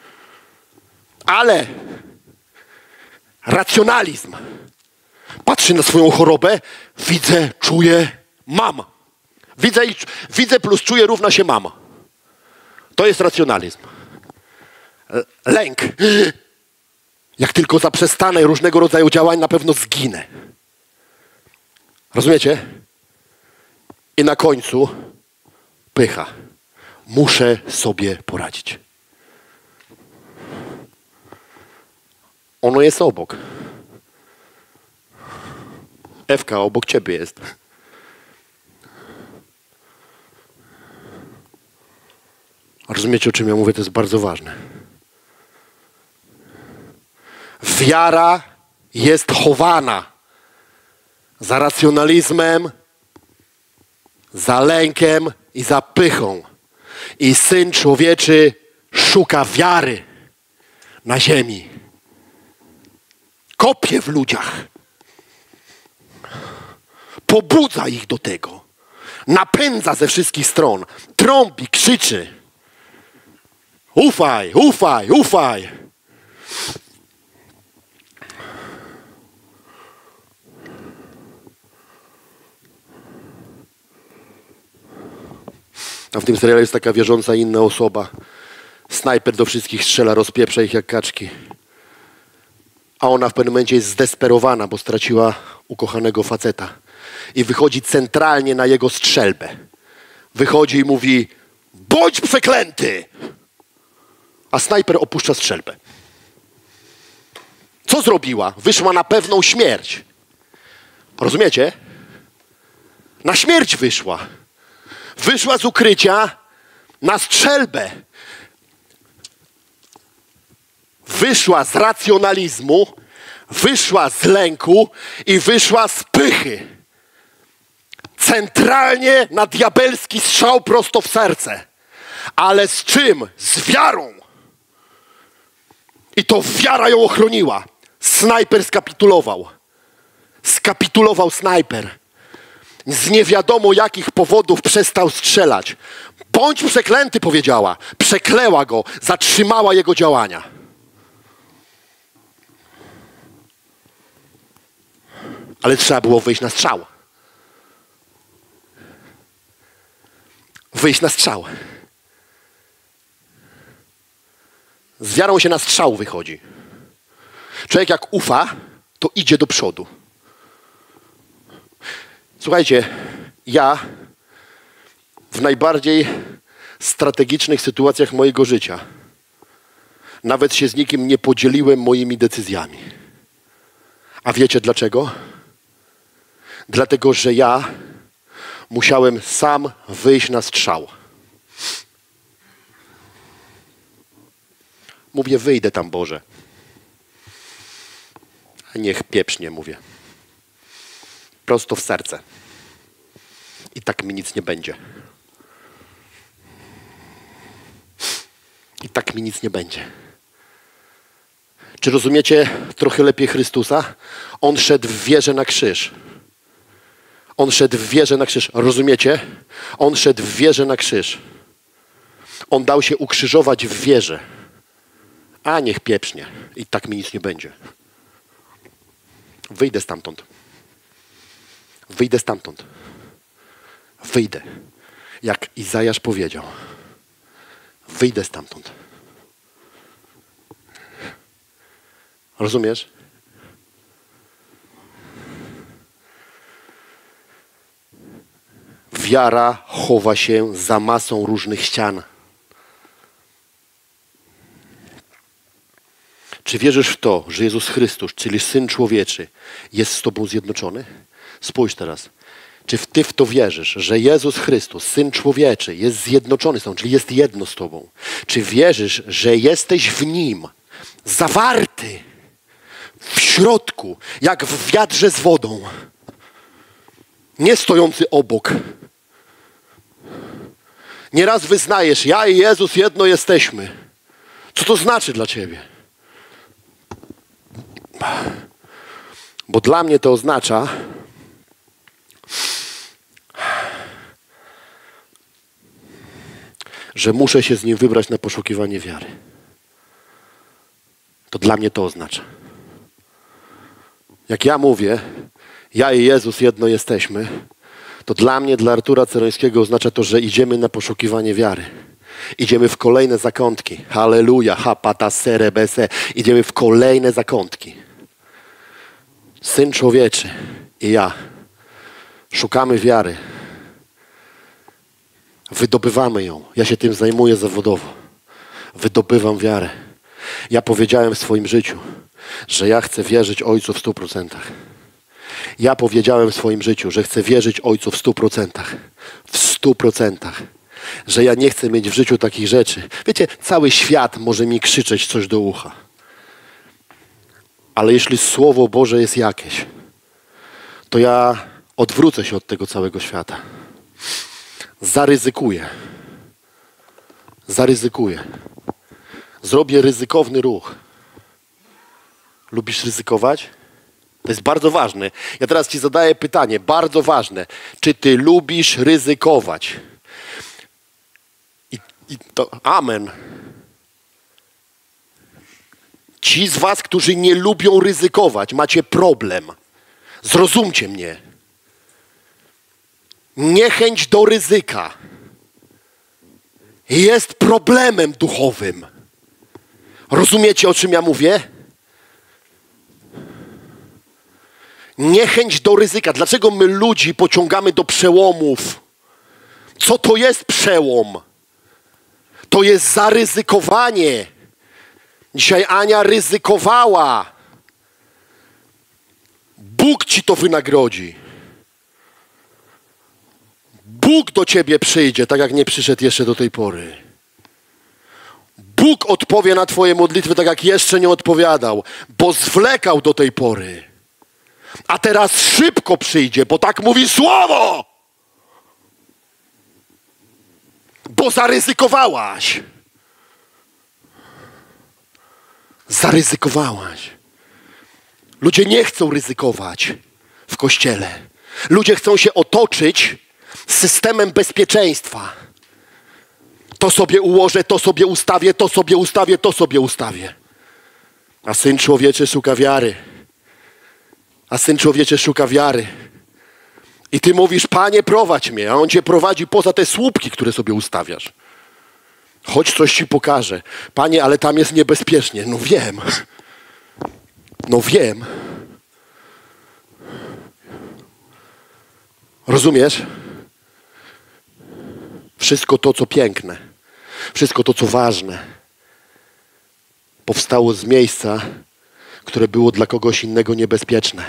Ale racjonalizm. Patrzy na swoją chorobę, widzę, czuję, mam. Widzę plus czuję równa się mam. To jest racjonalizm. Lęk. Jak tylko zaprzestanę różnego rodzaju działań, na pewno zginę. Rozumiecie? I na końcu pycha. Muszę sobie poradzić. Ono jest obok. Ewka obok ciebie jest. Rozumiecie, o czym ja mówię? To jest bardzo ważne. Wiara jest chowana za racjonalizmem, za lękiem i za pychą. I Syn Człowieczy szuka wiary na ziemi. Kopie w ludziach. Pobudza ich do tego. Napędza ze wszystkich stron. Trąbi, krzyczy. Ufaj, ufaj, ufaj. A w tym serialu jest taka wierząca inna osoba. Snajper do wszystkich strzela, rozpieprza ich jak kaczki. A ona w pewnym momencie jest zdesperowana, bo straciła ukochanego faceta. I wychodzi centralnie na jego strzelbę. Wychodzi i mówi: bądź przeklęty! A snajper opuszcza strzelbę. Co zrobiła? Wyszła na pewną śmierć. Rozumiecie? Na śmierć wyszła. Wyszła z ukrycia na strzelbę. Wyszła z racjonalizmu, wyszła z lęku i wyszła z pychy. Centralnie na diabelski strzał prosto w serce. Ale z czym? Z wiarą. I to wiara ją ochroniła. Snajper skapitulował. Skapitulował snajper. Z niewiadomo jakich powodów przestał strzelać. Bądź przeklęty, powiedziała. Przekleła go, zatrzymała jego działania. Ale trzeba było wyjść na strzał. Wyjść na strzał. Z wiarą się na strzał wychodzi. Człowiek jak ufa, to idzie do przodu. Słuchajcie, ja w najbardziej strategicznych sytuacjach mojego życia nawet się z nikim nie podzieliłem moimi decyzjami. A wiecie dlaczego? Dlatego, że ja musiałem sam wyjść na strzał. Mówię, wyjdę tam, Boże. A niech pieprznie, mówię. Prosto w serce. I tak mi nic nie będzie. I tak mi nic nie będzie. Czy rozumiecie trochę lepiej Chrystusa? On szedł w wierze na krzyż. On szedł w wierze na krzyż. Rozumiecie? On szedł w wierze na krzyż. On dał się ukrzyżować w wierze. A niech pieprznie. I tak mi nic nie będzie. Wyjdę stamtąd. Wyjdę stamtąd. Wyjdę. Jak Izajasz powiedział. Wyjdę stamtąd. Rozumiesz? Wiara chowa się za masą różnych ścian. Czy wierzysz w to, że Jezus Chrystus, czyli Syn Człowieczy, jest z Tobą zjednoczony? Spójrz teraz. Czy Ty w to wierzysz, że Jezus Chrystus, Syn Człowieczy, jest zjednoczony z Tobą, czyli jest jedno z Tobą? Czy wierzysz, że jesteś w Nim zawarty w środku, jak w wiadrze z wodą, nie stojący obok? Nieraz wyznajesz, ja i Jezus jedno jesteśmy. Co to znaczy dla Ciebie? Bo dla mnie to oznacza, że muszę się z Nim wybrać na poszukiwanie wiary. To dla mnie to oznacza. Jak ja mówię, ja i Jezus jedno jesteśmy, to dla mnie, dla Artura Cerońskiego oznacza to, że idziemy na poszukiwanie wiary. Idziemy w kolejne zakątki. Halleluja, hapata serebese. Idziemy w kolejne zakątki. Syn Człowieczy i ja szukamy wiary. Wydobywamy ją. Ja się tym zajmuję zawodowo. Wydobywam wiarę. Ja powiedziałem w swoim życiu, że ja chcę wierzyć Ojcu w 100%. Ja powiedziałem w swoim życiu, że chcę wierzyć Ojcu w 100%. W 100%. że ja nie chcę mieć w życiu takich rzeczy. Wiecie, cały świat może mi krzyczeć coś do ucha. Ale jeśli Słowo Boże jest jakieś, to ja odwrócę się od tego całego świata. Zaryzykuję. Zrobię ryzykowny ruch. Lubisz ryzykować? To jest bardzo ważne. Ja teraz ci zadaję pytanie, bardzo ważne. Czy ty lubisz ryzykować? I to amen. Ci z was, którzy nie lubią ryzykować, macie problem. Zrozumcie mnie. Niechęć do ryzyka jest problemem duchowym. Rozumiecie, o czym ja mówię? Niechęć do ryzyka. Dlaczego my ludzi pociągamy do przełomów? Co to jest przełom? To jest zaryzykowanie. Dzisiaj Ania ryzykowała. Bóg ci to wynagrodzi. Bóg do ciebie przyjdzie, tak jak nie przyszedł jeszcze do tej pory. Bóg odpowie na twoje modlitwy, tak jak jeszcze nie odpowiadał, bo zwlekał do tej pory. A teraz szybko przyjdzie, bo tak mówi Słowo. Bo zaryzykowałaś. Zaryzykowałaś. Ludzie nie chcą ryzykować w Kościele. Ludzie chcą się otoczyć systemem bezpieczeństwa. To sobie ułożę, to sobie ustawię, to sobie ustawię, to sobie ustawię. A Syn Człowieczy szuka wiary. I ty mówisz, Panie, prowadź mnie, a On cię prowadzi poza te słupki, które sobie ustawiasz. Chodź, coś ci pokażę. Panie, ale tam jest niebezpiecznie. No wiem. Rozumiesz? Wszystko to, co piękne, wszystko to, co ważne, powstało z miejsca, które było dla kogoś innego niebezpieczne.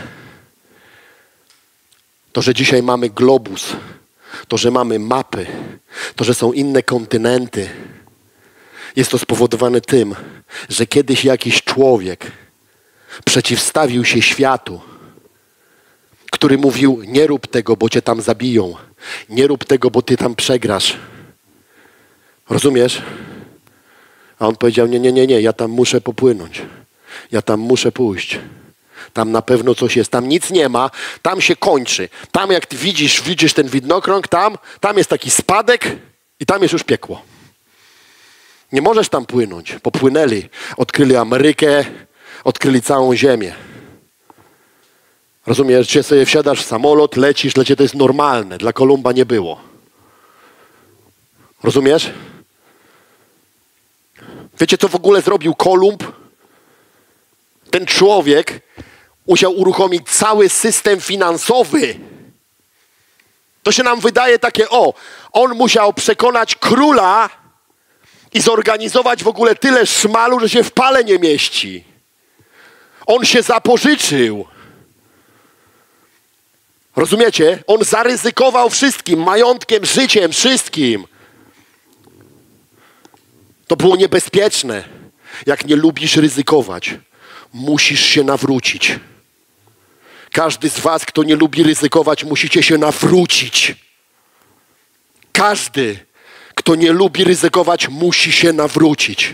To, że dzisiaj mamy globus, to, że mamy mapy, to, że są inne kontynenty, jest to spowodowane tym, że kiedyś jakiś człowiek przeciwstawił się światu, który mówił, nie rób tego, bo cię tam zabiją. Nie rób tego, bo ty tam przegrasz. Rozumiesz? A on powiedział, nie, ja tam muszę popłynąć. Ja tam muszę pójść. Tam na pewno coś jest. Tam nic nie ma. Tam się kończy. Tam jak ty widzisz ten widnokrąg, tam jest taki spadek i tam jest już piekło. Nie możesz tam płynąć. Popłynęli. Odkryli Amerykę. Odkryli całą ziemię. Rozumiesz, że sobie wsiadasz w samolot, lecisz, dla ciebie to jest normalne. Dla Kolumba nie było. Rozumiesz? Wiecie, co w ogóle zrobił Kolumb? Ten człowiek musiał uruchomić cały system finansowy. To się nam wydaje takie, on musiał przekonać króla i zorganizować w ogóle tyle szmalu, że się w pale nie mieści. On się zapożyczył. Rozumiecie? On zaryzykował wszystkim, majątkiem, życiem, wszystkim. To było niebezpieczne. Jak nie lubisz ryzykować, musisz się nawrócić. Każdy z was, kto nie lubi ryzykować, musicie się nawrócić. Każdy, kto nie lubi ryzykować, musi się nawrócić.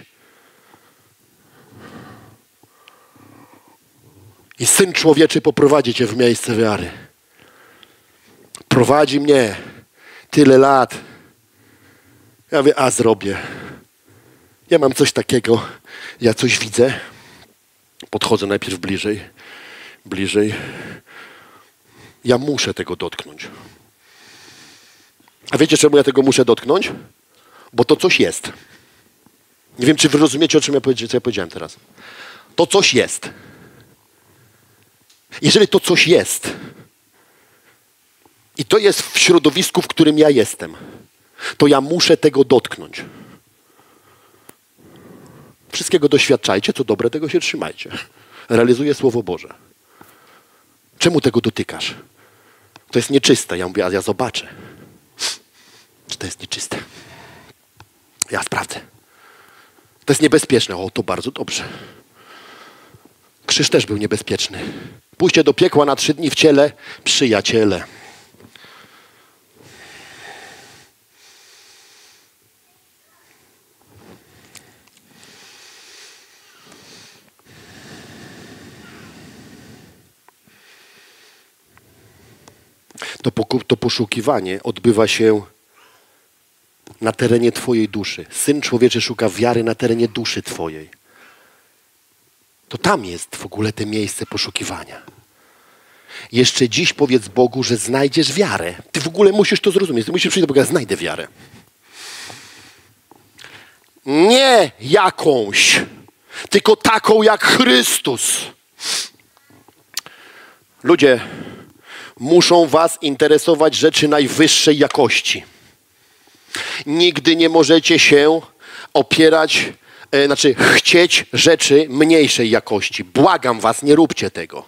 I Syn Człowieczy poprowadzi cię w miejsce wiary. Prowadzi mnie tyle lat. Ja mówię, zrobię. Ja mam coś takiego, ja coś widzę. Podchodzę najpierw bliżej. Ja muszę tego dotknąć. A wiecie, czemu ja tego muszę dotknąć? Bo to coś jest. Nie wiem, czy wy rozumiecie, co ja powiedziałem teraz. To coś jest. Jeżeli to coś jest i to jest w środowisku, w którym ja jestem, to ja muszę tego dotknąć. Wszystkiego doświadczajcie, co dobre, tego się trzymajcie. Realizuję Słowo Boże. Czemu tego dotykasz? To jest nieczyste. Ja mówię, ja zobaczę, czy to jest nieczyste. Ja sprawdzę. To jest niebezpieczne. O, to bardzo dobrze. Krzyż też był niebezpieczny. Pójście do piekła na 3 dni w ciele, przyjaciele. To poszukiwanie odbywa się na terenie twojej duszy. Syn Człowieczy szuka wiary na terenie duszy twojej. To tam jest w ogóle to miejsce poszukiwania. Jeszcze dziś powiedz Bogu, że znajdziesz wiarę. Ty w ogóle musisz to zrozumieć. Ty musisz przyjść do Boga, znajdę wiarę. Nie jakąś, tylko taką jak Chrystus. Ludzie, muszą was interesować rzeczy najwyższej jakości. Nigdy nie możecie się opierać, chcieć rzeczy mniejszej jakości. Błagam was, nie róbcie tego.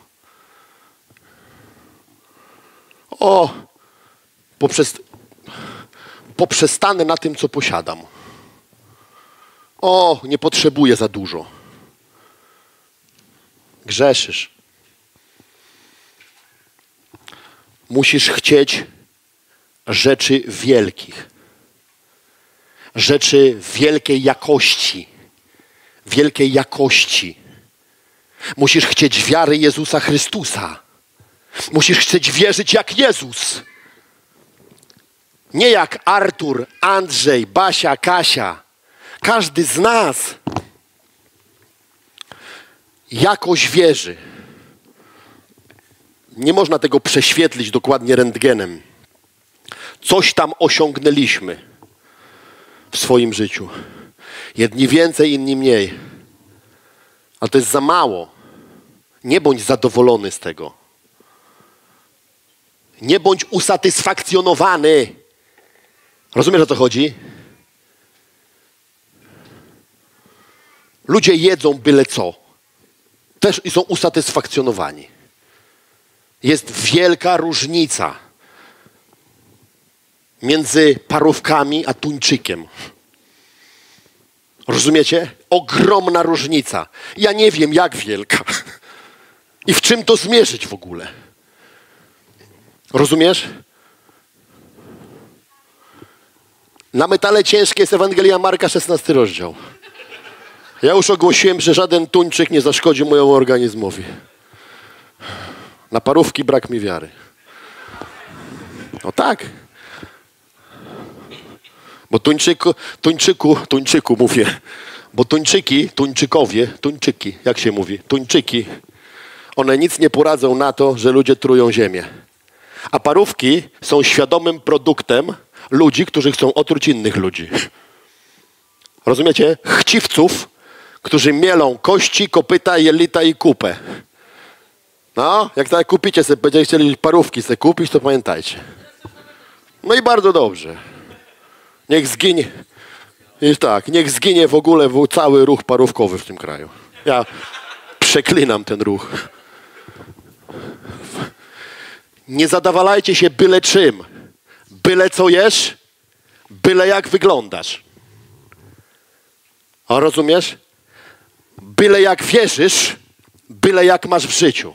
Poprzestanę na tym, co posiadam. Nie potrzebuję za dużo. Grzeszysz. Musisz chcieć rzeczy wielkich. Rzeczy wielkiej jakości. Wielkiej jakości. Musisz chcieć wiary Jezusa Chrystusa. Musisz chcieć wierzyć jak Jezus. Nie jak Artur, Andrzej, Basia, Kasia. Każdy z nas jakoś wierzy. Nie można tego prześwietlić dokładnie rentgenem. Coś tam osiągnęliśmy w swoim życiu. Jedni więcej, inni mniej. Ale to jest za mało. Nie bądź zadowolony z tego. Nie bądź usatysfakcjonowany. Rozumiesz, o co chodzi? Ludzie jedzą byle co. Też i są usatysfakcjonowani. Jest wielka różnica między parówkami a tuńczykiem. Rozumiecie? Ogromna różnica. Ja nie wiem, jak wielka. I w czym to zmierzyć w ogóle. Rozumiesz? Na metale ciężkie jest Ewangelia Marka, 16 rozdział. Ja już ogłosiłem, że żaden tuńczyk nie zaszkodzi mojemu organizmowi. Na parówki brak mi wiary. No tak. Bo tuńczyku mówię. Bo tuńczyki, jak się mówi? Tuńczyki. One nic nie poradzą na to, że ludzie trują ziemię. A parówki są świadomym produktem ludzi, którzy chcą otruć innych ludzi. Rozumiecie? Chciwców, którzy mielą kości, kopyta, jelita i kupę. No, jak tak kupicie sobie, będziecie chcieli parówki sobie kupić, to pamiętajcie. No i bardzo dobrze. Niech zginie. Niech zginie w ogóle cały ruch parówkowy w tym kraju. Ja przeklinam ten ruch. Nie zadawalajcie się byle czym. Byle co jesz, byle jak wyglądasz. A rozumiesz? Byle jak wierzysz, byle jak masz w życiu.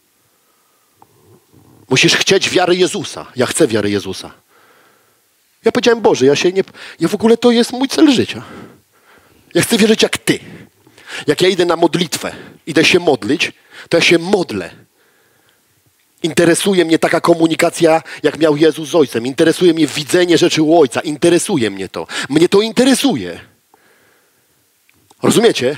Musisz chcieć wiary Jezusa. Ja chcę wiary Jezusa. Ja powiedziałem, Boże, ja w ogóle to jest mój cel życia. Ja chcę wierzyć jak Ty. Jak ja idę na modlitwę, idę się modlić, to ja się modlę. Interesuje mnie taka komunikacja, jak miał Jezus z Ojcem. Interesuje mnie widzenie rzeczy u Ojca. Interesuje mnie to. Mnie to interesuje. Rozumiecie?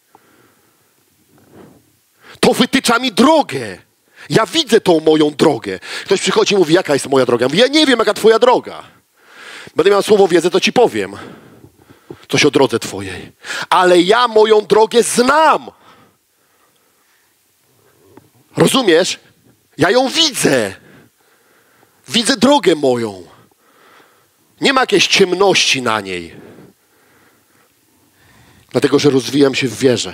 To wytycza mi drogę. Ja widzę tą moją drogę. Ktoś przychodzi i mówi, jaka jest moja droga? Ja mówię, ja nie wiem, jaka twoja droga. Będę miał słowo wiedzy, to ci powiem. Coś o drodze twojej. Ale ja moją drogę znam. Rozumiesz? Ja ją widzę. Widzę drogę moją. Nie ma jakiejś ciemności na niej. Dlatego, że rozwijam się w wierze.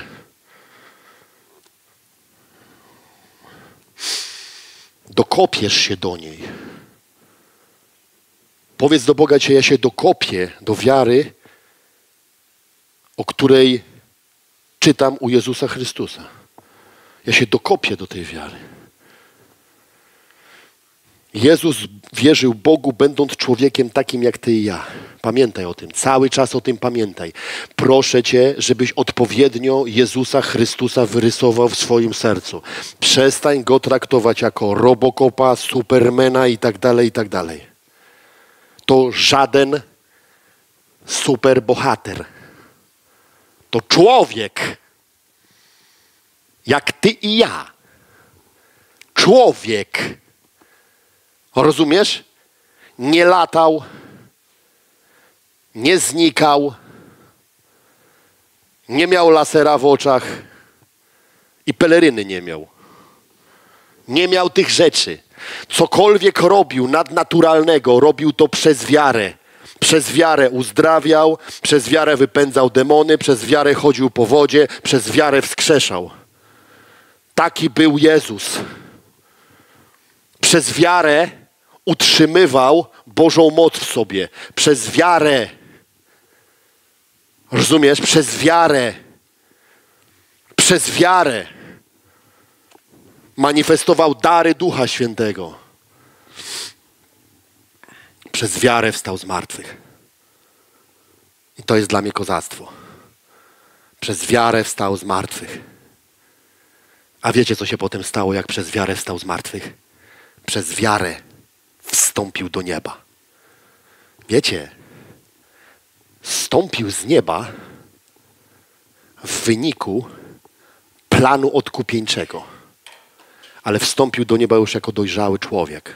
Dokopiesz się do niej. Powiedz do Boga dzisiaj, ja się dokopię do wiary o której czytam u Jezusa Chrystusa. Ja się dokopię do tej wiary. Jezus wierzył Bogu, będąc człowiekiem takim jak ty i ja. Pamiętaj o tym. Cały czas o tym pamiętaj. Proszę cię, żebyś odpowiednio Jezusa Chrystusa wyrysował w swoim sercu. Przestań go traktować jako Robocopa, Supermana i tak dalej, i tak dalej. To żaden superbohater. To człowiek. Jak ty i ja. Człowiek. Rozumiesz? Nie latał, nie znikał, nie miał lasera w oczach i peleryny nie miał. Nie miał tych rzeczy. Cokolwiek robił nadnaturalnego, robił to przez wiarę. Przez wiarę uzdrawiał, przez wiarę wypędzał demony, przez wiarę chodził po wodzie, przez wiarę wskrzeszał. Taki był Jezus. Przez wiarę utrzymywał Bożą moc w sobie. Przez wiarę. Rozumiesz? Przez wiarę. Przez wiarę. Manifestował dary Ducha Świętego. Przez wiarę wstał z martwych. I to jest dla mnie kozactwo. Przez wiarę wstał z martwych. A wiecie, co się potem stało, jak przez wiarę wstał z martwych? Przez wiarę wstąpił do nieba. Wiecie, wstąpił z nieba w wyniku planu odkupieńczego. Ale wstąpił do nieba już jako dojrzały człowiek.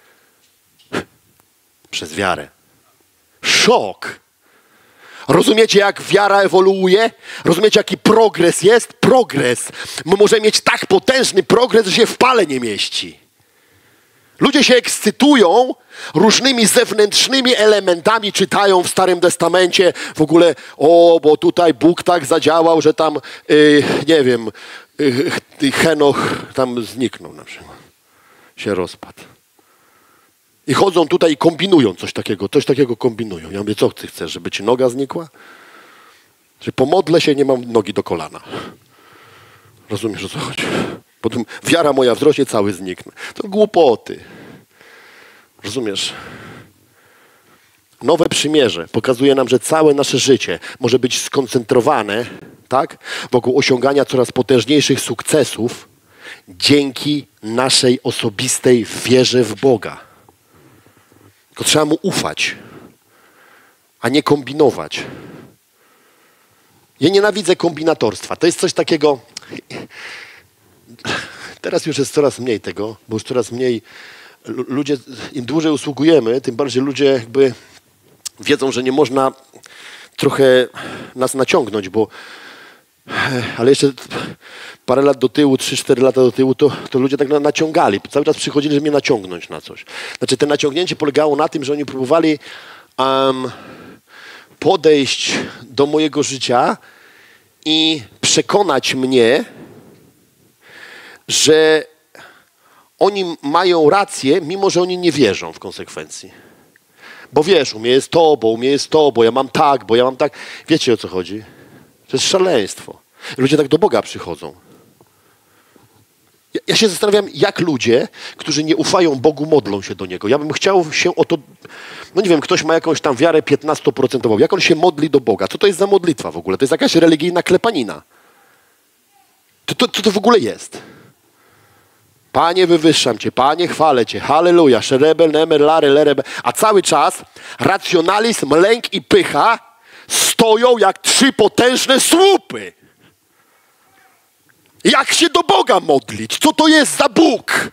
Przez wiarę. Szok! Rozumiecie, jak wiara ewoluuje? Rozumiecie, jaki progres jest? Progres. My możemy mieć tak potężny progres, że się w pale nie mieści. Ludzie się ekscytują różnymi zewnętrznymi elementami, czytają w Starym Testamencie w ogóle, bo tutaj Bóg tak zadziałał, że tam, nie wiem, Henoch tam zniknął na przykład. Się rozpadł. I chodzą tutaj i kombinują coś takiego kombinują. Ja mówię, co ty chcesz, żeby ci noga znikła? Że pomodlę się, nie mam nogi do kolana. Rozumiesz, o co chodzi? Potem wiara moja wzrośnie, cały zniknę. To głupoty. Rozumiesz? Nowe przymierze pokazuje nam, że całe nasze życie może być skoncentrowane, tak, wokół osiągania coraz potężniejszych sukcesów dzięki naszej osobistej wierze w Boga. Tylko trzeba Mu ufać, a nie kombinować. Ja nienawidzę kombinatorstwa. To jest coś takiego... Teraz już jest coraz mniej tego, bo już coraz mniej ludzie, im dłużej usługujemy, tym bardziej ludzie jakby wiedzą, że nie można trochę nas naciągnąć, bo ale jeszcze parę lat do tyłu, 3-4 lata do tyłu, to ludzie tak naciągali. Cały czas przychodzili, żeby mnie naciągnąć na coś. Znaczy, to naciągnięcie polegało na tym, że oni próbowali podejść do mojego życia i przekonać mnie, że oni mają rację, mimo że oni nie wierzą w konsekwencji. Bo wiesz, u mnie jest to, bo ja mam tak. Wiecie, o co chodzi? To jest szaleństwo. Ludzie tak do Boga przychodzą. Ja się zastanawiam, jak ludzie, którzy nie ufają Bogu, modlą się do Niego. Ja bym chciał się o to... No nie wiem, ktoś ma jakąś tam wiarę 15%. Jak on się modli do Boga? Co to jest za modlitwa w ogóle? To jest jakaś religijna klepanina. Co to w ogóle jest? Panie, wywyższam Cię. Panie, chwalę Cię. Halleluja. Szerebel, nemer, lary, lerebe. A cały czas racjonalizm, lęk i pycha stoją jak 3 potężne słupy. Jak się do Boga modlić? Co to jest za Bóg?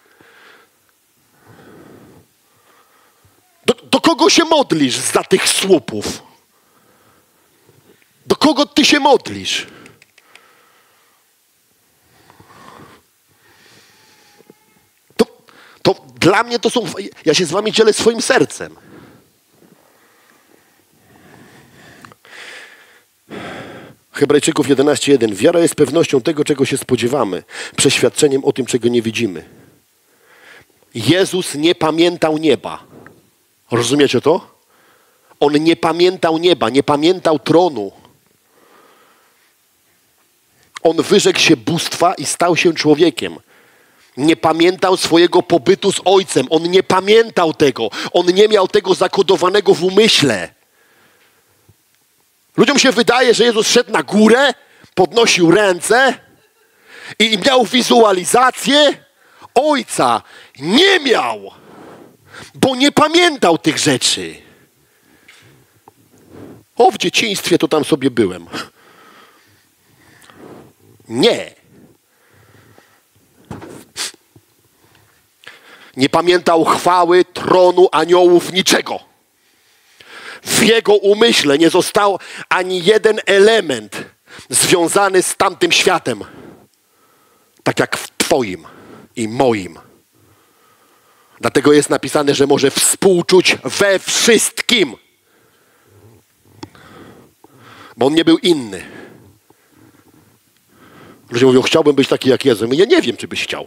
Do kogo się modlisz zza tych słupów? Do kogo ty się modlisz? To dla mnie to są... Ja się z wami dzielę swoim sercem. Hebrajczyków 11:1. Wiara jest pewnością tego, czego się spodziewamy, przeświadczeniem o tym, czego nie widzimy. Jezus nie pamiętał nieba. Rozumiecie to? On nie pamiętał nieba, nie pamiętał tronu. On wyrzekł się bóstwa i stał się człowiekiem. Nie pamiętał swojego pobytu z Ojcem. On nie pamiętał tego. On nie miał tego zakodowanego w umyśle. Ludziom się wydaje, że Jezus szedł na górę, podnosił ręce i miał wizualizację Ojca. Nie miał, bo nie pamiętał tych rzeczy. O, w dzieciństwie to tam sobie byłem. Nie. Nie pamiętał chwały, tronu, aniołów, niczego. W jego umyśle nie został ani jeden element związany z tamtym światem. Tak jak w twoim i moim. Dlatego jest napisane, że może współczuć we wszystkim. Bo on nie był inny. Ludzie mówią, chciałbym być taki jak Jezus. Ja nie wiem, czy byś chciał.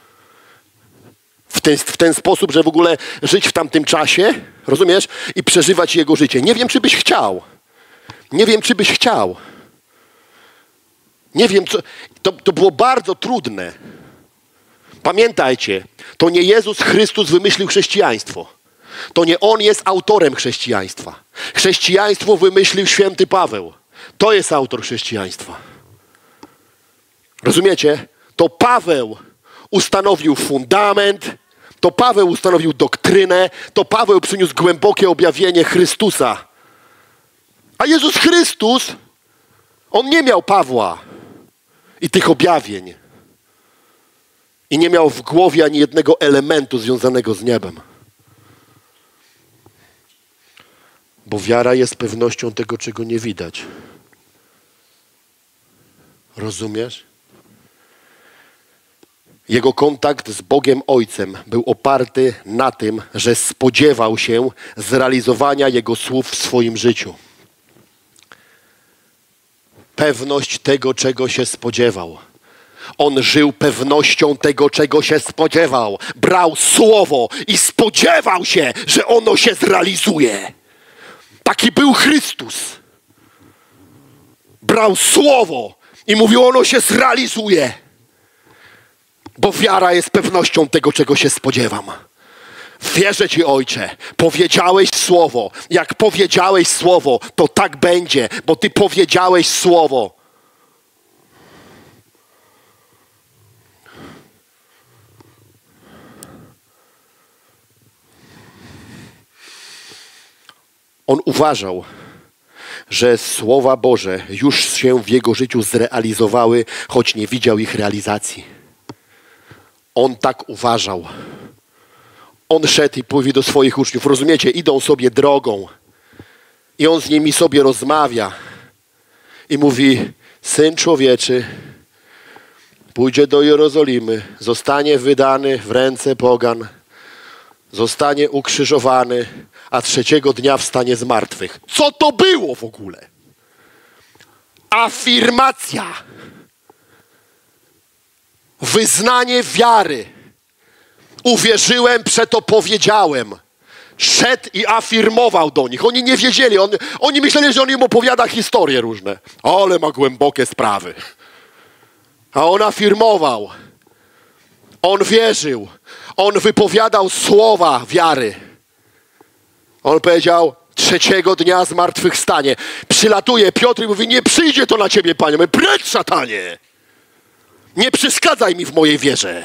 W ten sposób, że w ogóle żyć w tamtym czasie, rozumiesz? I przeżywać jego życie. Nie wiem, czy byś chciał. Nie wiem, czy byś chciał. Nie wiem, co... To było bardzo trudne. Pamiętajcie, to nie Jezus Chrystus wymyślił chrześcijaństwo. To nie On jest autorem chrześcijaństwa. Chrześcijaństwo wymyślił święty Paweł. To jest autor chrześcijaństwa. Rozumiecie? To Paweł ustanowił fundament, to Paweł ustanowił doktrynę, to Paweł przyniósł głębokie objawienie Chrystusa. A Jezus Chrystus, On nie miał Pawła i tych objawień. I nie miał w głowie ani jednego elementu związanego z niebem. Bo wiara jest pewnością tego, czego nie widać. Rozumiesz? Jego kontakt z Bogiem Ojcem był oparty na tym, że spodziewał się zrealizowania Jego słów w swoim życiu. Pewność tego, czego się spodziewał. On żył pewnością tego, czego się spodziewał. Brał słowo i spodziewał się, że ono się zrealizuje. Taki był Chrystus. Brał słowo i mówił, ono się zrealizuje. Bo wiara jest pewnością tego, czego się spodziewam. Wierzę Ci, Ojcze. Powiedziałeś słowo. Jak powiedziałeś słowo, to tak będzie, bo Ty powiedziałeś słowo. On uważał, że słowa Boże już się w jego życiu zrealizowały, choć nie widział ich realizacji. On tak uważał. On szedł i mówi do swoich uczniów, rozumiecie, idą sobie drogą i on z nimi sobie rozmawia i mówi, Syn Człowieczy pójdzie do Jerozolimy, zostanie wydany w ręce pogan, zostanie ukrzyżowany, a trzeciego dnia wstanie z martwych. Co to było w ogóle? Afirmacja. Wyznanie wiary. Uwierzyłem, przeto powiedziałem. Szedł i afirmował do nich. Oni nie wiedzieli. Oni myśleli, że on im opowiada historie różne. Ale ma głębokie sprawy. A on afirmował. On wierzył. On wypowiadał słowa wiary. On powiedział, trzeciego dnia zmartwychwstanie. Przylatuje Piotr i mówi, nie przyjdzie to na ciebie, Panie. My precz, szatanie. Nie przeszkadzaj mi w mojej wierze.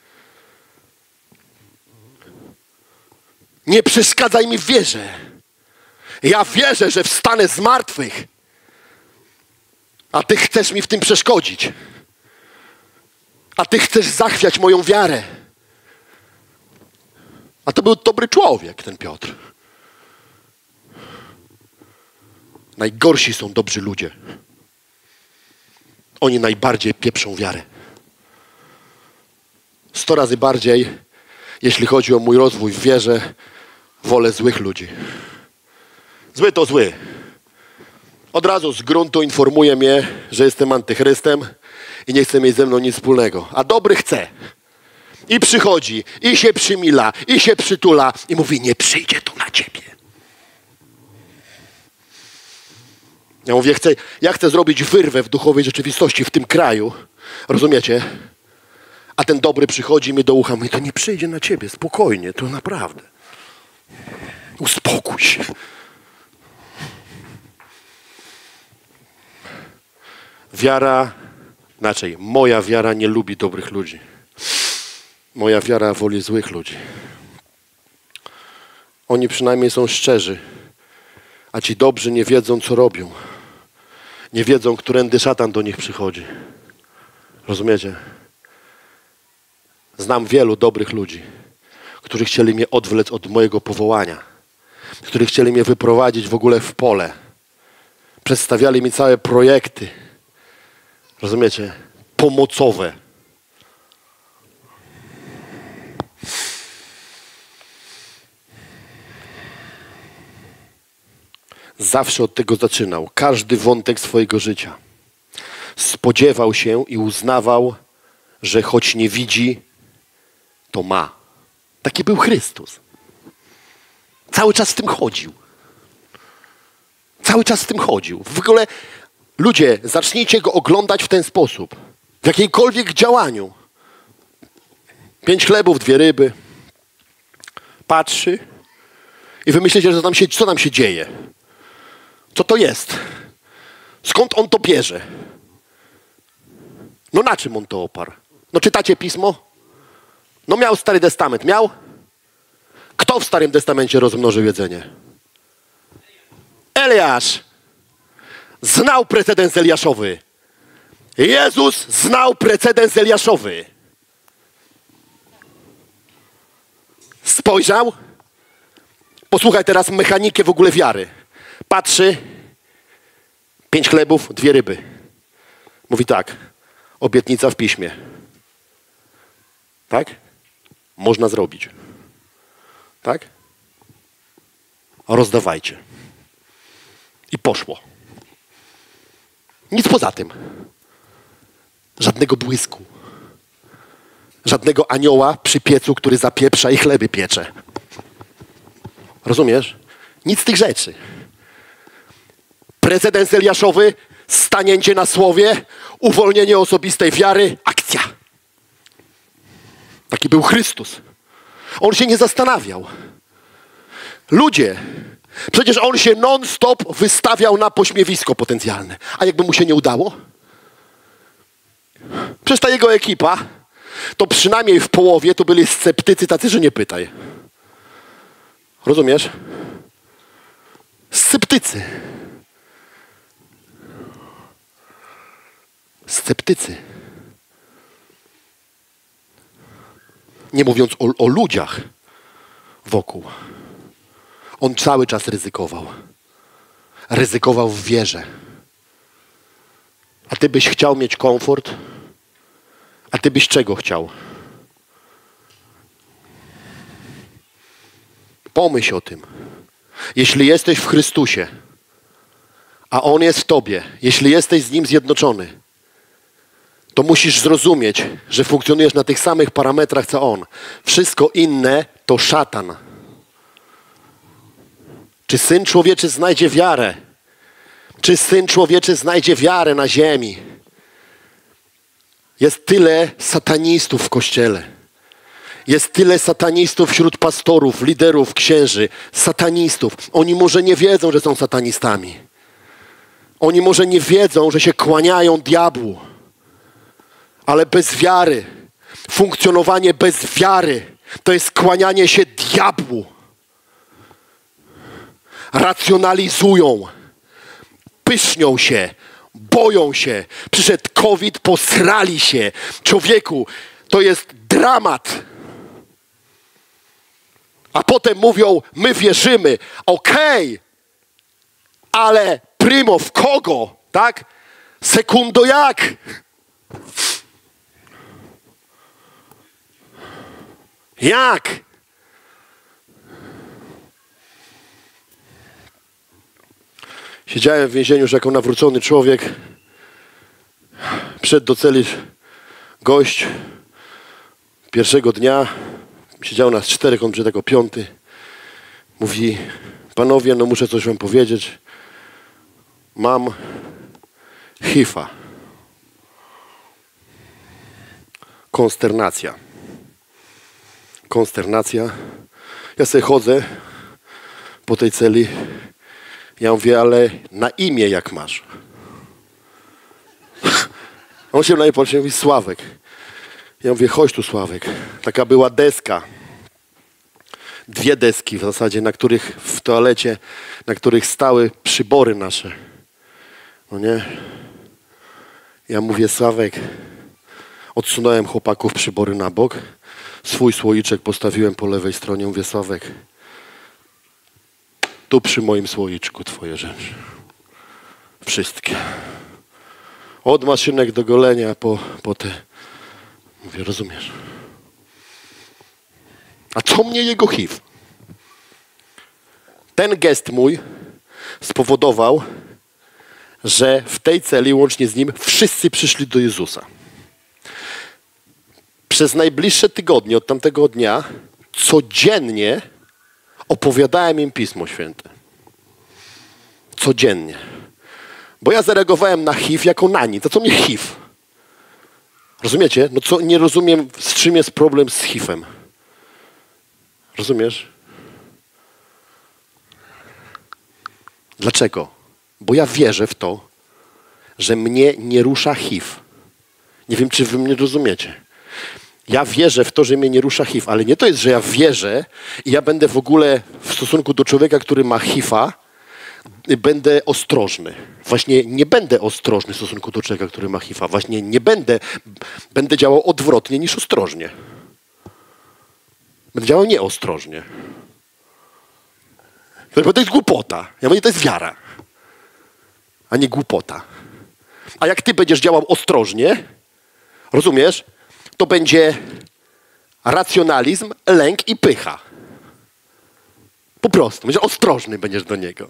Nie przeszkadzaj mi w wierze. Ja wierzę, że wstanę z martwych. A Ty chcesz mi w tym przeszkodzić. A Ty chcesz zachwiać moją wiarę. A to był dobry człowiek, ten Piotr. Najgorsi są dobrzy ludzie. Oni najbardziej pieprzą wiarę. 100 razy bardziej, jeśli chodzi o mój rozwój w wierze, wolę złych ludzi. Zły to zły. Od razu z gruntu informuje mnie, że jestem antychrystem i nie chce mieć ze mną nic wspólnego. A dobry chce. I przychodzi, i się przymila, i się przytula i mówi, nie przyjdzie to na ciebie. Ja mówię, ja chcę zrobić wyrwę w duchowej rzeczywistości w tym kraju. Rozumiecie? A ten dobry przychodzi mi do ucha, mówi, to nie przyjdzie na ciebie, spokojnie, to naprawdę. Uspokój się. Moja wiara nie lubi dobrych ludzi. Moja wiara woli złych ludzi. Oni przynajmniej są szczerzy, a ci dobrzy nie wiedzą, co robią. Nie wiedzą, którędy szatan do nich przychodzi. Rozumiecie? Znam wielu dobrych ludzi, którzy chcieli mnie odwlec od mojego powołania, którzy chcieli mnie wyprowadzić w ogóle w pole. Przedstawiali mi całe projekty, rozumiecie, pomocowe. Zawsze od tego zaczynał. Każdy wątek swojego życia. Spodziewał się i uznawał, że choć nie widzi, to ma. Taki był Chrystus. Cały czas z tym chodził. Cały czas z tym chodził. W ogóle ludzie, zacznijcie go oglądać w ten sposób. W jakiejkolwiek działaniu. 5 chlebów, 2 ryby. Patrzy i wy myślicie, że co tam się dzieje. Co to jest? Skąd on to bierze? No na czym on to oparł? No czytacie Pismo? No miał Stary Testament. Miał? Kto w Starym Testamencie rozmnożył jedzenie? Eliasz. Znał precedens Eliaszowy. Jezus znał precedens Eliaszowy. Spojrzał? Posłuchaj teraz mechanikę w ogóle wiary. Patrzy. 5 chlebów, 2 ryby. Mówi tak. Obietnica w Piśmie. Tak? Można zrobić. Tak? Rozdawajcie. I poszło. Nic poza tym. Żadnego błysku. Żadnego anioła przy piecu, który zapieprza i chleby piecze. Rozumiesz? Nic z tych rzeczy. Precedens Eliaszowy, stanięcie na słowie, uwolnienie osobistej wiary, akcja. Taki był Chrystus. On się nie zastanawiał. Ludzie, przecież on się non-stop wystawiał na pośmiewisko potencjalne. A jakby mu się nie udało? Przecież ta jego ekipa, to przynajmniej w połowie to byli sceptycy tacy, że nie pytaj. Rozumiesz? Sceptycy. Sceptycy. Nie mówiąc o ludziach wokół. On cały czas ryzykował. Ryzykował w wierze. A ty byś chciał mieć komfort? A ty byś czego chciał? Pomyśl o tym. Jeśli jesteś w Chrystusie, a On jest w tobie, jeśli jesteś z Nim zjednoczony, to musisz zrozumieć, że funkcjonujesz na tych samych parametrach, co On. Wszystko inne to szatan. Czy Syn Człowieczy znajdzie wiarę? Czy Syn Człowieczy znajdzie wiarę na ziemi? Jest tyle satanistów w Kościele. Jest tyle satanistów wśród pastorów, liderów, księży. Satanistów. Oni może nie wiedzą, że są satanistami. Oni może nie wiedzą, że się kłaniają diabłu. Ale bez wiary, funkcjonowanie bez wiary, to jest kłanianie się diabłu. Racjonalizują, pysznią się, boją się. Przyszedł COVID, posrali się. Człowieku, to jest dramat. A potem mówią, my wierzymy. Okej, ale primo w kogo? Tak? Sekundo jak? Jak? Siedziałem w więzieniu już jako nawrócony człowiek. Przyszedł do celi gość. Pierwszego dnia siedziało nas 4, on przyszedł jako 5. Mówi, panowie, no muszę coś wam powiedzieć. Mam HIV-a. Konsternacja. Konsternacja. Ja sobie chodzę po tej celi. Ja mówię, ale na imię jak masz? On się na mnie patrzy i mówi, Sławek. Ja mówię, chodź tu, Sławek. Taka była deska. 2 deski w zasadzie, na których w toalecie, na których stały przybory nasze. No nie? Ja mówię, Sławek, odsunąłem chłopaków przybory na bok, swój słoiczek postawiłem po lewej stronie, mówię, Sławek, tu przy moim słoiczku twoje rzeczy. Wszystkie. Od maszynek do golenia po te. Mówię, rozumiesz. A co mnie jego HIV? Ten gest mój spowodował, że w tej celi, łącznie z nim, wszyscy przyszli do Jezusa. Przez najbliższe tygodnie, od tamtego dnia, codziennie opowiadałem im Pismo Święte. Codziennie. Bo ja zareagowałem na HIV jako na nic. A co mnie HIV? Rozumiecie? No co, nie rozumiem, z czym jest problem z HIV-em. Rozumiesz? Dlaczego? Bo ja wierzę w to, że mnie nie rusza HIV. Nie wiem, czy wy mnie rozumiecie. Ja wierzę w to, że mnie nie rusza HIV, ale nie to jest, że ja wierzę i ja będę w ogóle w stosunku do człowieka, który ma HIV-a, będę ostrożny. Właśnie nie będę ostrożny w stosunku do człowieka, który ma HIV-a. Właśnie nie będę działał odwrotnie niż ostrożnie. Będę działał nieostrożnie. Bo to jest głupota. Ja mówię, to jest wiara, a nie głupota. A jak ty będziesz działał ostrożnie, rozumiesz, to będzie racjonalizm, lęk i pycha. Po prostu. Będziesz ostrożny będziesz do niego.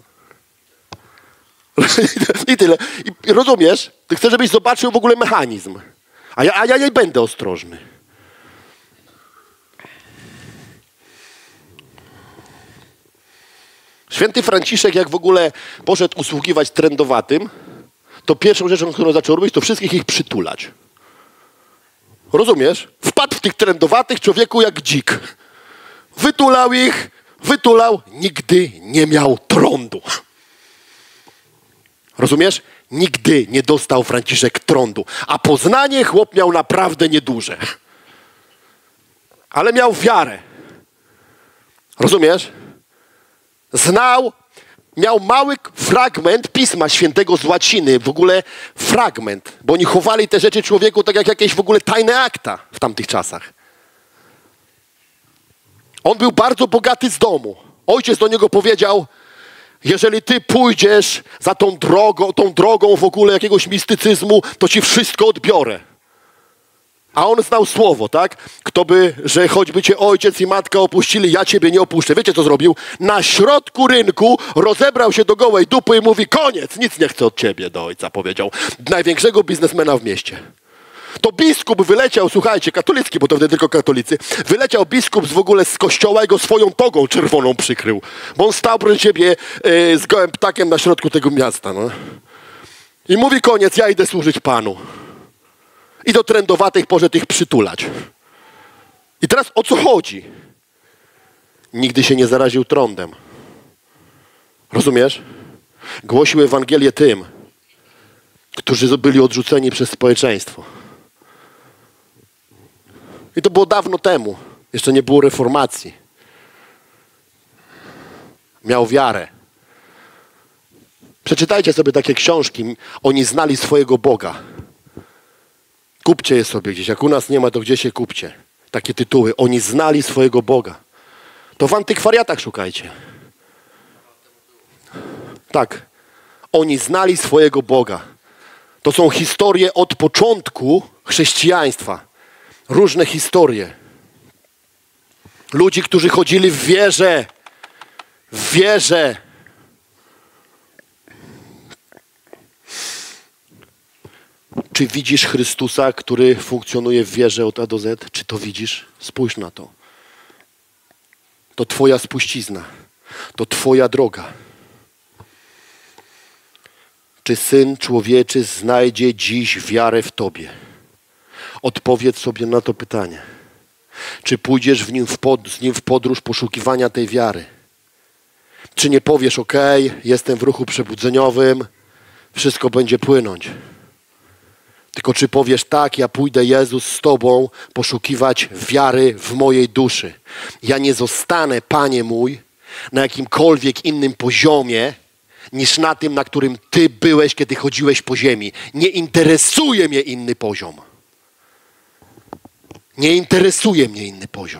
I tyle. I rozumiesz? Ty chcesz, żebyś zobaczył w ogóle mechanizm. A ja nie będę ostrożny. Święty Franciszek, jak w ogóle poszedł usługiwać trędowatym, to pierwszą rzeczą, którą zaczął robić, to wszystkich ich przytulać. Rozumiesz? Wpadł w tych trędowatych człowieku jak dzik. Wytulał ich, nigdy nie miał trądu. Rozumiesz? Nigdy nie dostał Franciszek trądu. A poznanie chłop miał naprawdę nieduże. Ale miał wiarę. Rozumiesz? Znał, miał mały fragment Pisma Świętego z łaciny, w ogóle fragment, bo oni chowali te rzeczy człowieku tak jak jakieś w ogóle tajne akta w tamtych czasach. On był bardzo bogaty z domu. Ojciec do niego powiedział, jeżeli ty pójdziesz za tą drogą w ogóle jakiegoś mistycyzmu, to ci wszystko odbiorę. A on znał słowo, tak? Kto by, że choćby cię ojciec i matka opuścili, ja ciebie nie opuszczę. Wiecie, co zrobił? Na środku rynku rozebrał się do gołej dupy i mówi, koniec, nic nie chcę od ciebie, do ojca powiedział. Największego biznesmena w mieście. To biskup wyleciał, słuchajcie, katolicki, bo to wtedy tylko katolicy, wyleciał biskup w ogóle z kościoła i go swoją togą czerwoną przykrył. Bo on stał proszę ciebie z gołym ptakiem na środku tego miasta. No. I mówi, koniec, ja idę służyć Panu. I do trędowatych poszedł ich przytulać. I teraz o co chodzi? Nigdy się nie zaraził trądem. Rozumiesz? Głosił Ewangelię tym, którzy byli odrzuceni przez społeczeństwo. I to było dawno temu. Jeszcze nie było reformacji. Miał wiarę. Przeczytajcie sobie takie książki. Oni znali swojego Boga. Kupcie je sobie gdzieś. Jak u nas nie ma, to gdzieś je kupcie. Takie tytuły. Oni znali swojego Boga. To w antykwariatach szukajcie. Tak. Oni znali swojego Boga. To są historie od początku chrześcijaństwa. Różne historie. Ludzi, którzy chodzili w wierze. W wierze. Czy widzisz Chrystusa, który funkcjonuje w wierze od A do Z? Czy to widzisz? Spójrz na to. To twoja spuścizna. To twoja droga. Czy Syn Człowieczy znajdzie dziś wiarę w Tobie? Odpowiedz sobie na to pytanie. Czy pójdziesz z Nim w podróż poszukiwania tej wiary? Czy nie powiesz, jestem w ruchu przebudzeniowym, wszystko będzie płynąć. Tylko czy powiesz, tak, ja pójdę, Jezus, z Tobą poszukiwać wiary w mojej duszy. Ja nie zostanę, Panie mój, na jakimkolwiek innym poziomie, niż na tym, na którym Ty byłeś, kiedy chodziłeś po ziemi. Nie interesuje mnie inny poziom. Nie interesuje mnie inny poziom.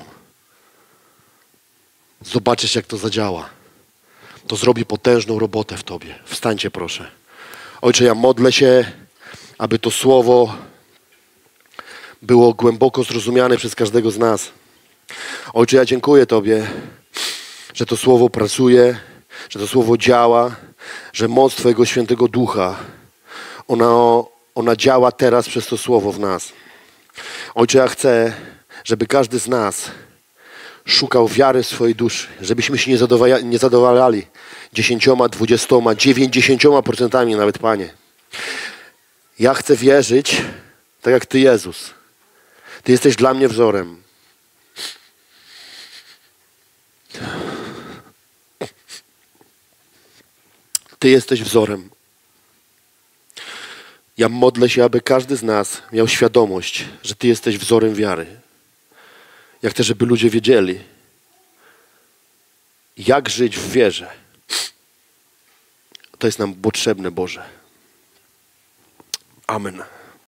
Zobaczysz, jak to zadziała. To zrobi potężną robotę w Tobie. Wstańcie, proszę. Ojcze, ja modlę się, aby to słowo było głęboko zrozumiane przez każdego z nas. Ojcze, ja dziękuję Tobie, że to słowo pracuje, że to słowo działa, że moc Twojego Świętego Ducha, ona działa teraz przez to słowo w nas. Ojcze, ja chcę, żeby każdy z nas szukał wiary w swojej duszy, żebyśmy się nie zadowalali 10, 20, 90% nawet, Panie. Ja chcę wierzyć, tak jak Ty, Jezus. Ty jesteś dla mnie wzorem. Ty jesteś wzorem. Ja modlę się, aby każdy z nas miał świadomość, że Ty jesteś wzorem wiary. Ja chcę, żeby ludzie wiedzieli, jak żyć w wierze. To jest nam potrzebne, Boże. Amen.